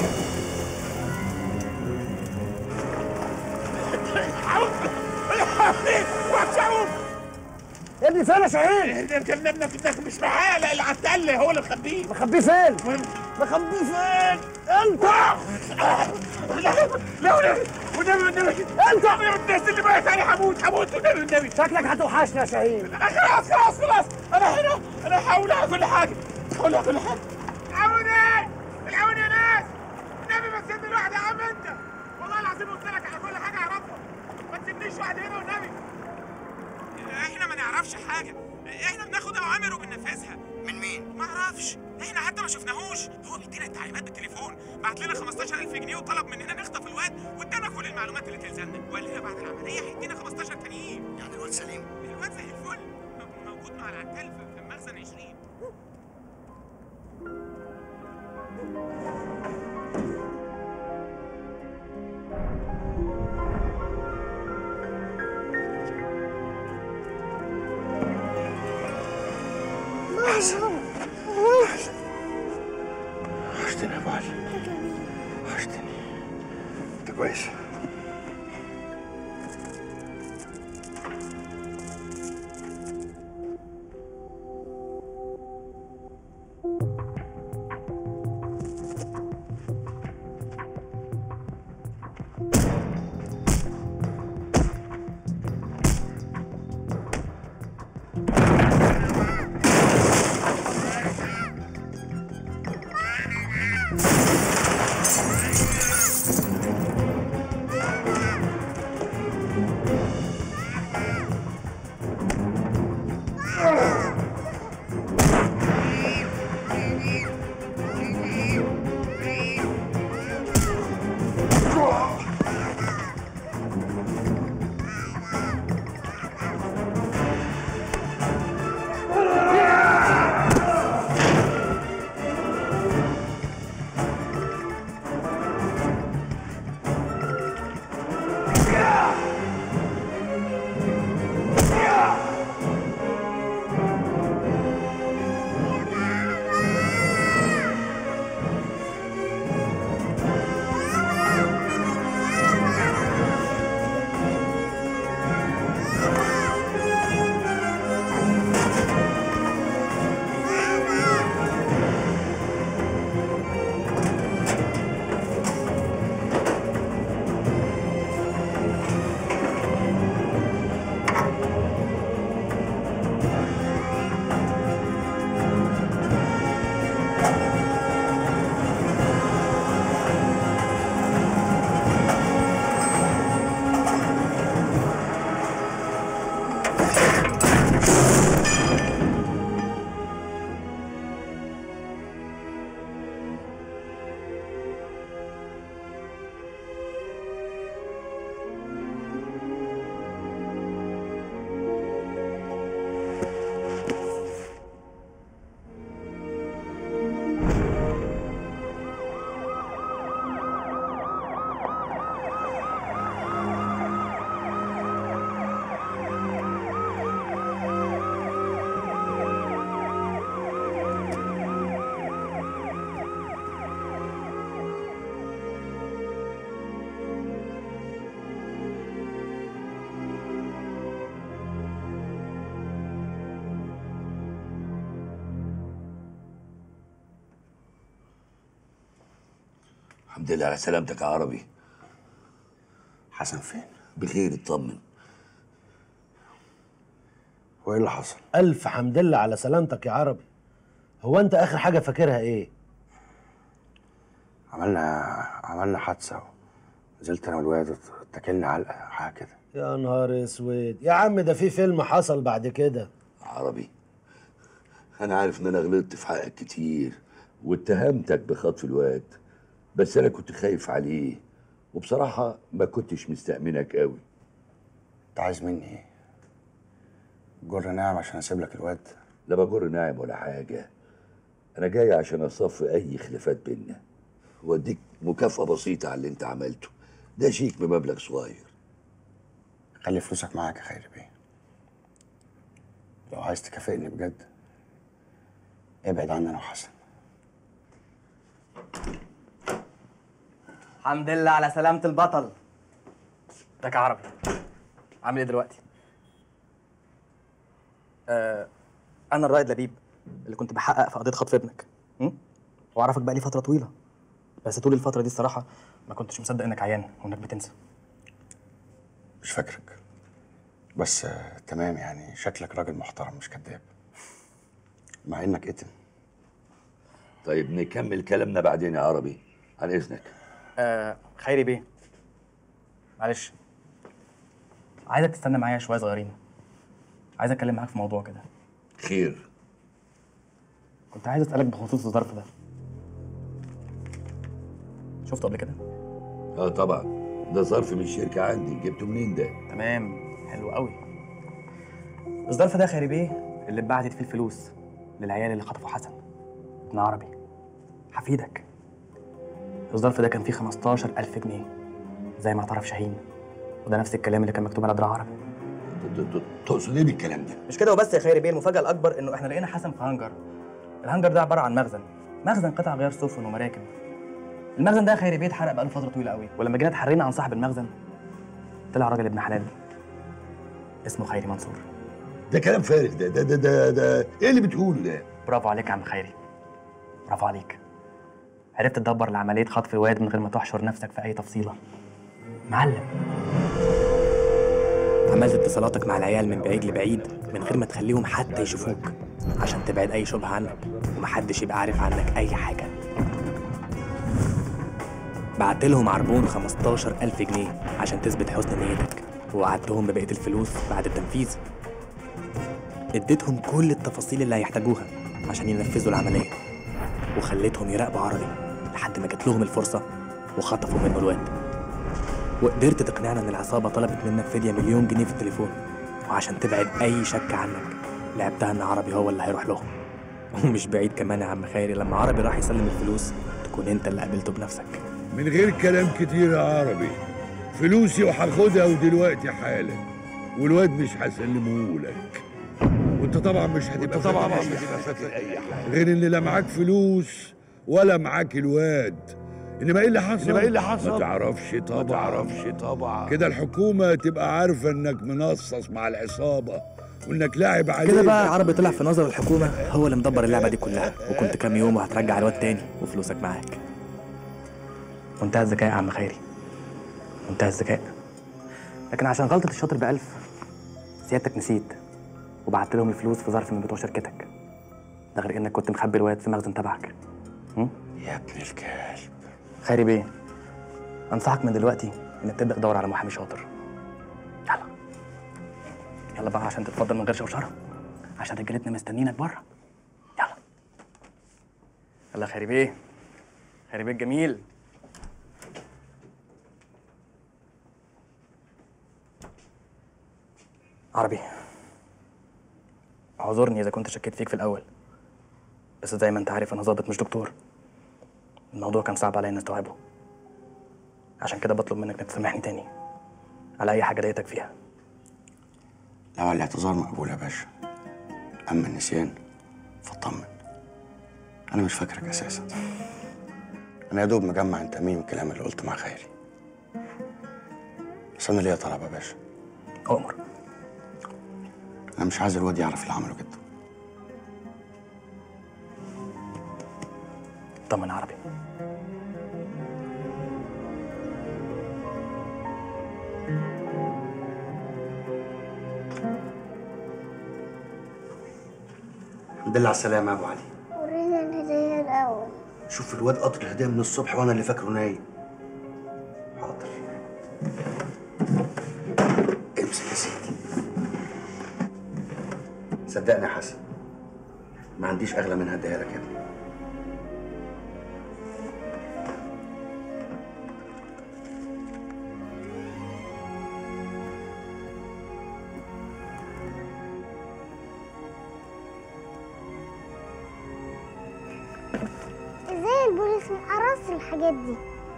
يا ابني فين يا شاهين؟ ابنك مش معايا، لا اللي على التل هو اللي مخبيه. مخبيه فين؟ مخبيه فين؟ انت! لا والنبي انت! الناس اللي بقت علي هموت والنبي. شكلك هتوحشنا يا شاهين. خلاص انا هنا. انا هحاول على كل حاجه. العوني يا ناس. النبي ما تسيبني لوحدي يا عم انت. والله العظيم قلت لك على كل حاجه اعرفها. ما تسيبنيش لوحدي هنا والنبي. احنا ما نعرفش حاجه، احنا بناخد اوامر وبننفذها. من مين؟ ما اعرفش، احنا حتى ما شفناهوش. هو بيدينا التعليمات بالتليفون، بعت لنا 15000 جنيه وطلب مننا نخطف الواد وادانا كل المعلومات اللي تلزمنا، وقال لنا بعد العمليه هيدينا 15 تانيين. يعني الواد سليم؟ الواد زي الفل، موجود مع العتال في المخزن 20. وحشتني يا ابو علي. وحشتني. انت كويس؟ الحمد لله على سلامتك يا عربي. حسن فين؟ بخير، اطمن. وايه اللي حصل؟ الف حمد لله على سلامتك يا عربي. هو انت اخر حاجه فاكرها ايه؟ عملنا حادثه، نزلت انا والواد اتكلنا علقه حاجه كده. يا نهار اسود يا عم، ده في فيلم حصل بعد كده. عربي، انا عارف ان انا غلطت في حقك كتير واتهمتك بخطف الواد، بس انا كنت خايف عليه وبصراحه ما كنتش مستأمنك قوي. انت عايز مني ايه؟ جر ناعم عشان اسيب لك الواد؟ لا بجر ناعم ولا حاجه، انا جاي عشان اصفي اي خلافات بينا واديك مكافأة بسيطة على اللي انت عملته. ده شيك بمبلغ صغير. خلي فلوسك معاك يا خيري بيه. لو عايز تكافئني بجد ابعد عني انا وحسن. الحمد لله على سلامة البطل. ازيك يا عربي؟ عامل ايه دلوقتي؟ انا الرائد لبيب اللي كنت بحقق في قضية خطف ابنك. واعرفك بقى لي فترة طويلة، بس طول الفترة دي الصراحة ما كنتش مصدق انك عيان وانك بتنسى. مش فاكرك، بس تمام يعني شكلك راجل محترم مش كذاب، مع انك اتم. طيب نكمل كلامنا بعدين يا عربي، عن اذنك. خيري بيه، معلش عايزك تستنى معايا شوية صغيرين. عايز اتكلم معاك في موضوع كده. خير؟ كنت عايز اسألك بخصوص الظرف ده. شفته قبل كده؟ طبعا، ده ظرف من الشركة عندي. جبته منين ده؟ تمام، حلو قوي. الظرف ده خيري بيه اللي اتبعتت فيه الفلوس للعيال اللي خطفوا حسن ابن عربي حفيدك. الظرف ده كان فيه 15,000 جنيه زي ما اعترف شاهين، وده نفس الكلام اللي كان مكتوب على دراع عربي. تقصد ايه بالكلام ده؟ مش كده وبس يا خيري بيه، المفاجأة الأكبر إنه إحنا لقينا حسن في هانجر. الهانجر ده عبارة عن مخزن قطع غيار سفن ومراكب. المخزن ده يا خيري بيه اتحرق بقاله فترة طويلة قوي، ولما جينا اتحرينا عن صاحب المخزن طلع راجل ابن حلال اسمه خيري منصور. ده كلام فارغ. ده ايه اللي بتقوله ده؟ برافو عليك يا عم خيري، برافو عليك. عرفت تدبر لعملية خطف الواد من غير ما تحشر نفسك في أي تفصيلة. معلم. عملت اتصالاتك مع العيال من بعيد لبعيد من غير ما تخليهم حتى يشوفوك، عشان تبعد أي شبهة عنك ومحدش يبقى عارف عنك أي حاجة. بعت لهم عربون 15,000 جنيه عشان تثبت حسن نيتك، ووعدتهم ببقية الفلوس بعد التنفيذ. اديتهم كل التفاصيل اللي هيحتاجوها عشان ينفذوا العملية، وخليتهم يراقبوا عربي لحد ما جات لهم الفرصة وخطفوا منه الواد. وقدرت تقنعنا ان العصابة طلبت منك فدية 1,000,000 جنيه في التليفون، وعشان تبعد اي شك عنك لعبتها ان عربي هو اللي هيروح لهم. ومش بعيد كمان يا عم خيري لما عربي راح يسلم الفلوس تكون انت اللي قابلته بنفسك. من غير كلام كتير يا عربي، فلوسي وهاخدها ودلوقتي حالا، والواد مش هسلمهولك. وانت طبعا مش هتبقى فاكر اي حاجه غير ان لا معاك فلوس ولا معاك الواد. انما ايه اللي حصل؟ ما تعرفش طبعا. كده الحكومه تبقى عارفه انك منصص مع العصابه وانك لاعب عليه. كده بقى عربي طلع في نظر الحكومه هو اللي مدبر اللعبه دي كلها، وكنت كام يوم وهترجع الواد تاني وفلوسك معاك. منتهى الذكاء يا عم خيري، منتهى الذكاء. لكن عشان غلطة الشاطر ب1000 سيادتك نسيت وبعت لهم الفلوس في ظرف من بتوع شركتك. ده غير انك كنت مخبي الواد في مخزن تبعك. يا ابن الكلب. خيري بيه، انصحك من دلوقتي انك تبدا تدور على محامي شاطر. يلا بقى عشان تتفضل من غير شوشره، عشان رجالتنا مستنينك بره. يلا خيري بيه، خيري بيه الجميل. عربي، اعذرني اذا كنت شكيت فيك في الاول، بس زي ما انت عارف انا ظابط مش دكتور. الموضوع كان صعب عليا اني استوعبه، عشان كده بطلب منك انك تسامحني تاني على اي حاجه ضايقتك فيها. لو الاعتذار مقبول يا باشا، اما النسيان فاطمن. انا مش فاكرك اساسا، انا يا دوب مجمع انت مين الكلام اللي قلته مع خيري. بس انا ليا طلب يا باشا. أؤمر. انا مش عايز الواد يعرف اللي عمله جدا. طمن عربي، الحمد لله على السلامه يا ابو علي. ورينا الهديه الاول. شوف الواد قطر الهديه من الصبح وانا اللي فاكره نايم. حاضر. امسك يا سيدي. صدقني يا حسن، ما عنديش اغلى من هديها لك يا ابني. ازاي البوليس محرص الحاجات دي؟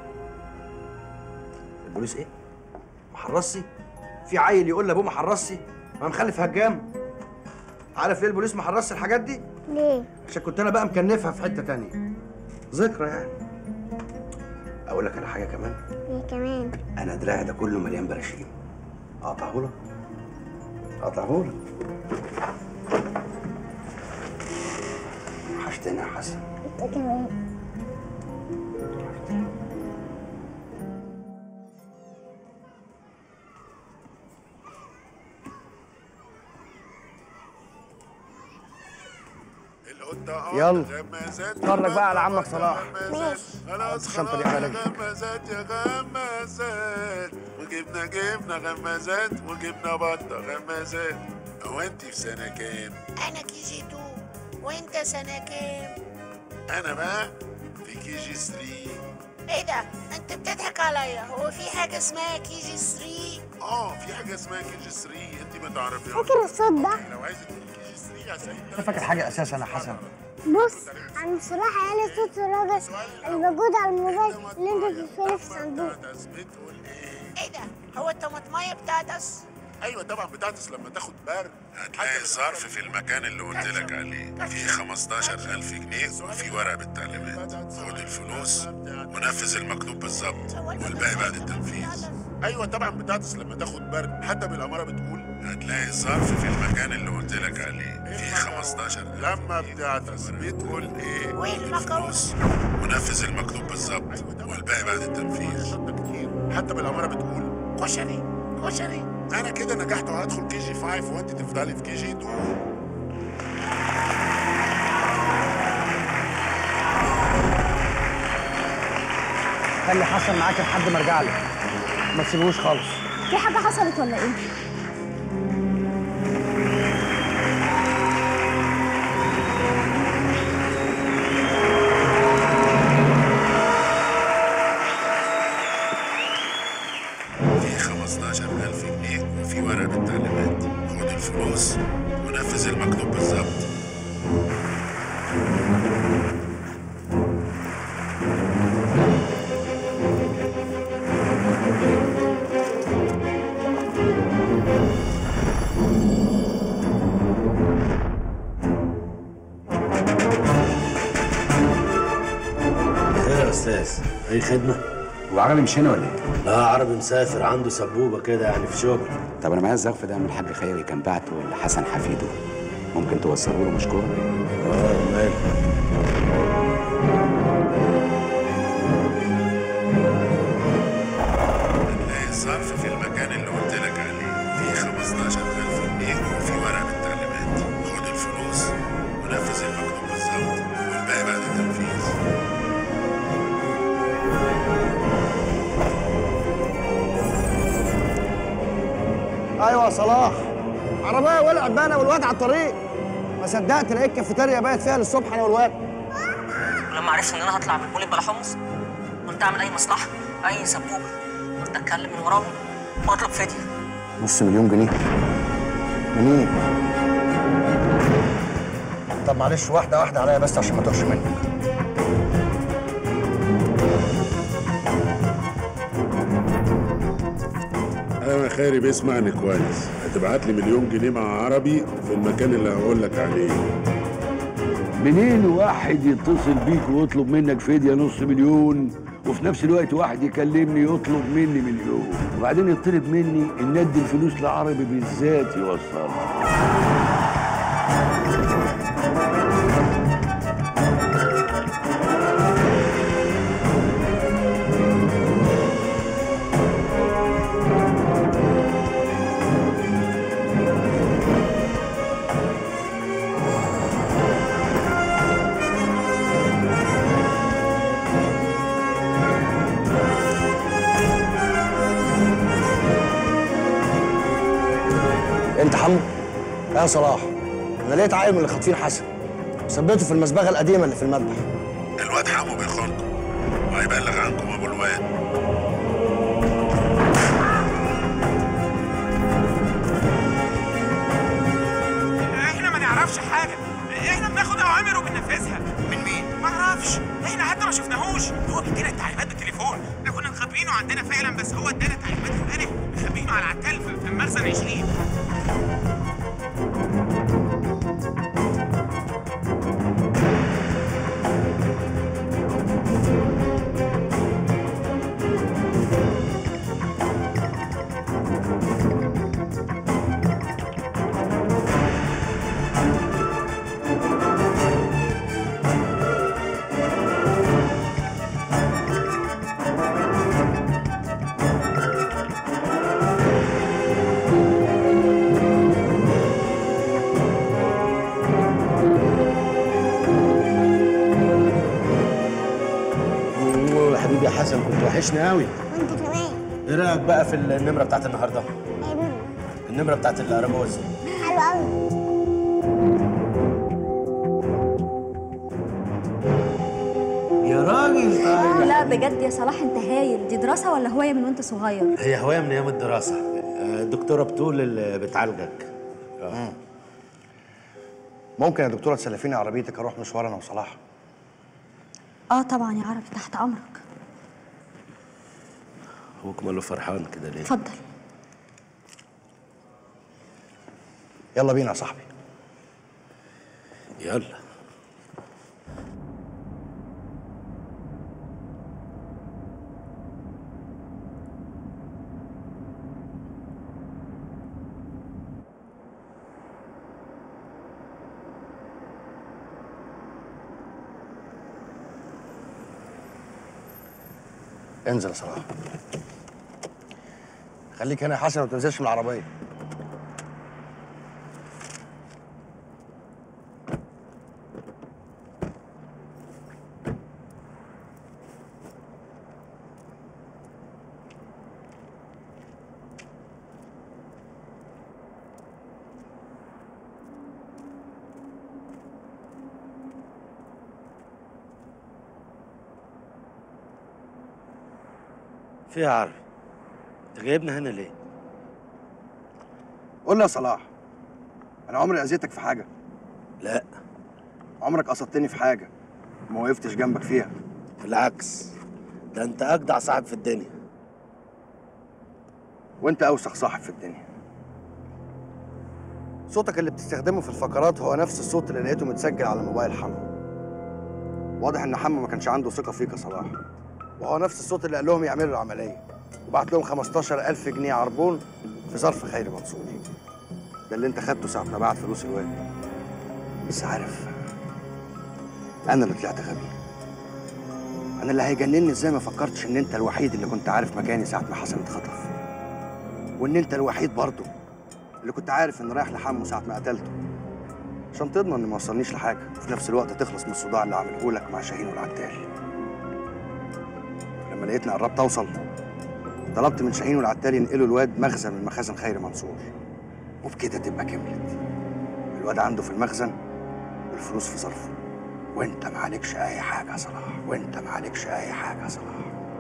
البوليس ايه؟ محرصي؟ في عيل يقول لابوه محرصي؟ انا مخلف هجام. عارف ليه البوليس محرصي الحاجات دي؟ ليه؟ عشان كنت انا بقى مكنفها في حته تانية. ذكرى يعني. اقول لك على حاجه كمان؟ ايه كمان؟ انا دراعي ده كله مليان براشيم. اقطعهولك؟ اقطعهولك. وحشتني يا حسن. انت كمان. يلا اتفرج بقى على عمك صلاح. ماشي. الشنطه دي على رجلك. غمازات يا غمازات وجبنا غمازات وجبنا بطه غمازات. هو انت في سنه كام؟ انا كي جي 2 وانت سنه كام؟ انا بقى في كي جي 3. ايه ده؟ انت بتضحك عليا؟ هو في حاجه اسمها كي جي 3؟ في حاجه اسمها كي جي 3 انت ما تعرفيهاش. فاكر الصوت ده؟ لو عايزه تقولي كي جي 3 يا سيدي. انت فاكر حاجه اساسا يا حسن؟ بص، عم صلاح قال لي صوت الراجل اللي موجود على الموبايل اللي انت بتشتري في الصندوق. ايه ده؟ هو الطماطمايه بتاعتس؟ ايوه طبعا بتعطس لما تاخد برد. هتلاقي ظرف في المكان اللي قلت لك عليه فيه 15000 جنيه وفي ورقه بالتعليمات. خد الفلوس ونفذ المكتوب بالظبط والباقي بعد التنفيذ. ايوه طبعا بتعطس لما تاخد برد. حتى بالاماره بتقول هتلاقي ظرف في المكان اللي قلت لك عليه فيه 15. لما بتعطس بتقول ايه؟ الفلوس ونفذ المكتوب بالظبط والباقي بعد التنفيذ. حتى بالاماره بتقول كشري كشري. انا كده نجحت وهدخل كي جي 5 وانت تفضلي في كي جي 2. خلي حسن معاك لحد ما ارجع لك، ما تسيبوش خالص. في حاجه حصلت ولا ايه؟ في 15000 جنيه وفي ورقه بالتعليمات. خد الفلوس ونفذ المكتوب بالظبط. خير يا استاذ، اي خدمه؟ وعربي مش هنا ولا ايه؟ لا عربي مسافر، عنده سبوبه كده يعني في شغل. طب انا معايا الظرف ده من الحاج خيري كان بعته لحسن حفيده، ممكن توصله له مشكورا؟ ماله. هتلاقي الظرف في المكان اللي قلت لك عليه فيه 15000 جنيه وفي ورقه بالتعليمات. خد الفلوس ونفذ المكتوب بالظبط والباقي بعد التنفيذ. ايوه يا صلاح، عربيه ولعت بقى انا والواد على الطريق. ما صدقت لقيت كافيتيريا بايت فيها للصبح انا والواد. ولما عرفت ان انا هطلع بالمولد بلا حمص قلت اعمل اي مصلحه، اي سبوبه، قلت اتكلم من وراهم واطلب فديه. نص مليون جنيه منين؟ طب معلش واحده واحده عليا بس عشان ما تخش منك. ايوه يا خيري بيسمعني كويس. هتبعت لي 1,000,000 جنيه مع عربي في المكان اللي هقول لك عليه. منين واحد يتصل بيك ويطلب منك فدية نص مليون وفي نفس الوقت واحد يكلمني يطلب مني مليون وبعدين يطلب مني ان ادي الفلوس لعربي بالذات يوصلها؟ انت حمو؟ يا صلاح، انا لقيت عيل من اللي خاطفين حسن وثبته في المسبغه القديمه اللي في المذبح. الواد حمو بيخونكم وهيبلغ عنكم ابو الواد. احنا ما نعرفش حاجه، احنا بناخد اوامر وبننفذها. من مين؟ ما اعرفش، احنا حتى ما شفناهوش. هو بيدينا التعليمات بالتليفون، احنا كنا مخبيينه عندنا فعلا، بس هو ادانا تعليمات امبارح مخبيينه على العتال في المخزن 20. حبيبي يا حسن، كنت وحشني قوي. وانت كمان. ايه رايك بقى في النمره بتاعت النهارده؟ النمره بتاعت الاراجوز. حلو قوي. يا راجل طيب. لا بجد يا صلاح انت هايل. دي دراسه ولا هوايه من وانت صغير؟ هي هوايه من ايام الدراسه. الدكتوره بتقول اللي بتعالجك. ممكن يا دكتوره تسلفيني عربيتك اروح مشوار انا وصلاح؟ اه طبعا يا عربي، تحت امرك. ابوك ماله فرحان كده ليه؟ اتفضل. يلا بينا يا صاحبي. يلا. انزل يا صلاح. خليك هنا يا حسن وما تنزلش من العربيه. في يا عربي، انت جايبنا هنا ليه؟ قول لي يا صلاح، انا عمري اذيتك في حاجه؟ لا. عمرك قصدتني في حاجه ما وقفتش جنبك فيها؟ بالعكس، ده انت اجدع صاحب في الدنيا. وانت اوسخ صاحب في الدنيا. صوتك اللي بتستخدمه في الفقرات هو نفس الصوت اللي لقيته متسجل على موبايل حمو. واضح ان حمو ما كانش عنده ثقه فيك يا صلاح، وهو نفس الصوت اللي قال لهم يعملوا العمليه وبعت لهم 15,000 جنيه عربون في ظرف خيري منصور. ده اللي انت خدته ساعه ما بعت فلوس الواد. بس عارف، انا اللي طلعت غبي. انا اللي هيجنني ازاي ما فكرتش ان انت الوحيد اللي كنت عارف مكاني ساعه ما حسن اتخطف، وان انت الوحيد برضه اللي كنت عارف انه رايح لحمو ساعه ما قتلته، عشان تضمن ان ما وصلنيش لحاجه وفي نفس الوقت تخلص من الصداع اللي عامله لك مع شاهين والعتال. لما لقيتني قربت اوصل، طلبت من شاهين والعتال ينقلوا الواد مخزن من مخازن خيري منصور، وبكده تبقى كملت. الواد عنده في المخزن والفلوس في ظرفه، وانت ما عليكش اي حاجه يا صلاح، وانت ما عليكش اي حاجه يا صلاح.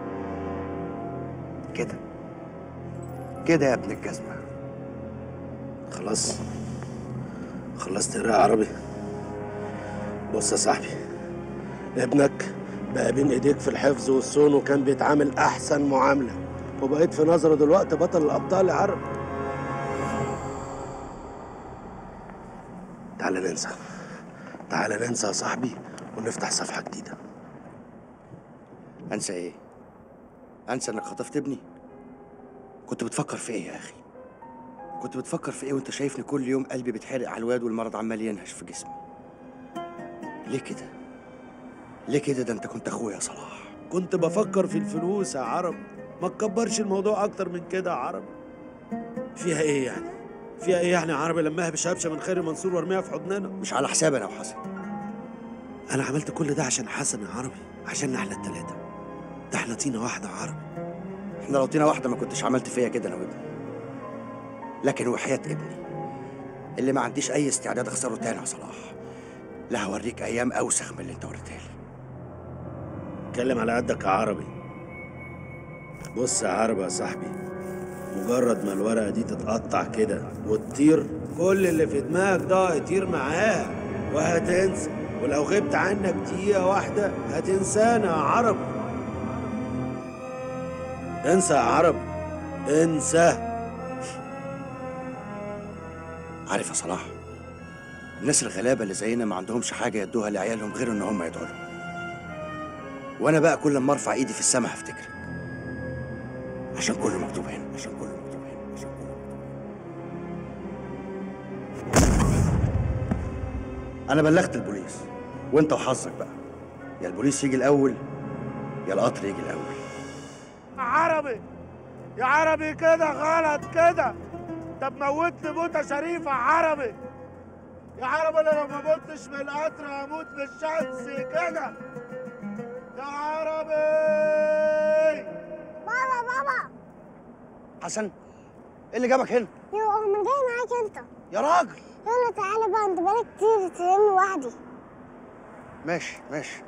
كده كده يا ابن الجزمه. خلاص خلصت قراءة عربي. بص يا صاحبي، ابنك بقى بين ايديك في الحفظ والصون، وكان بيتعامل احسن معامله، وبقيت في نظره دلوقتي بطل الابطال يا عرب. تعال ننسى، تعال ننسى يا صاحبي ونفتح صفحه جديده. انسى ايه؟ انسى انك خطفت ابني؟ كنت بتفكر في ايه يا اخي؟ كنت بتفكر في ايه وانت شايفني كل يوم قلبي بيتحرق على الواد والمرض عمال ينهش في جسمي؟ ليه كده؟ ليه كده؟ ده انت كنت اخويا يا صلاح. كنت بفكر في الفلوس يا عرب، ما تكبرش الموضوع اكتر من كده يا عرب. فيها ايه يعني؟ فيها ايه يعني يا عربي لما اهبش هبشه من خيري منصور وارميها في حضننا؟ مش على حسابي انا وحسن. انا عملت كل ده عشان حسن يا عربي، عشان احنا التلاته. ده احنا طينه واحده يا عربي. احنا لو طينه واحده ما كنتش عملت فيا كده انا وابني. لكن وحياة ابني اللي ما عنديش اي استعداد اخسره تاني يا صلاح. لا هوريك ايام اوسخ من اللي انت وريتها لي. اتكلم على قدك يا عربي. بص يا عربي يا صاحبي، مجرد ما الورقه دي تتقطع كده وتطير، كل اللي في دماغك ده هيطير معاها وهتنسى، ولو غبت عنك دقيقه واحده هتنسانا يا عربي. انسى يا عربي، انسى. عارف يا صلاح، الناس الغلابه اللي زينا ما عندهمش حاجه يدوها لعيالهم غير ان هم يدعوا لهم. وانا بقى كل ما ارفع ايدي في السماء هفتكرك، عشان كله مكتوب هنا، عشان كله مكتوب هنا، عشان كله مكتوب هنا. انا بلغت البوليس وانت وحظك بقى، يا البوليس يجي الاول يا القطر يجي الاول. يا عربي يا عربي كده غلط كده. طب موتني موتة شريفة يا عربي. يا عربي انا لو ما متش من القطر هموت من الشمس كده. يا عربي. بابا حسن، ايه اللي جابك هنا؟ يوه من جاي معاك انت. يا راجل يلا تعالى بقى، انت بقالك كتير تسيبني لوحدي. ماشي ماشي.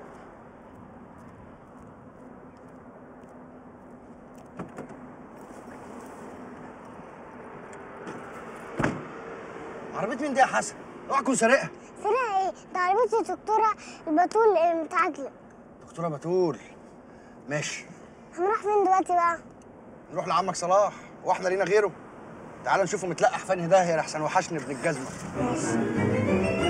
عربية مين دي يا حسن؟ اوعى تكون سارقها. سارقها ايه؟ ده عربية الدكتورة البتول المتعادلة. دكتورة بتول. ماشي. هنروح فين دلوقتي بقى؟ نروح لعمك صلاح، واحنا لينا غيره؟ تعال نشوفه متلقح في انهي داهية لحسن وحشني ابن الجزمة. ماشي.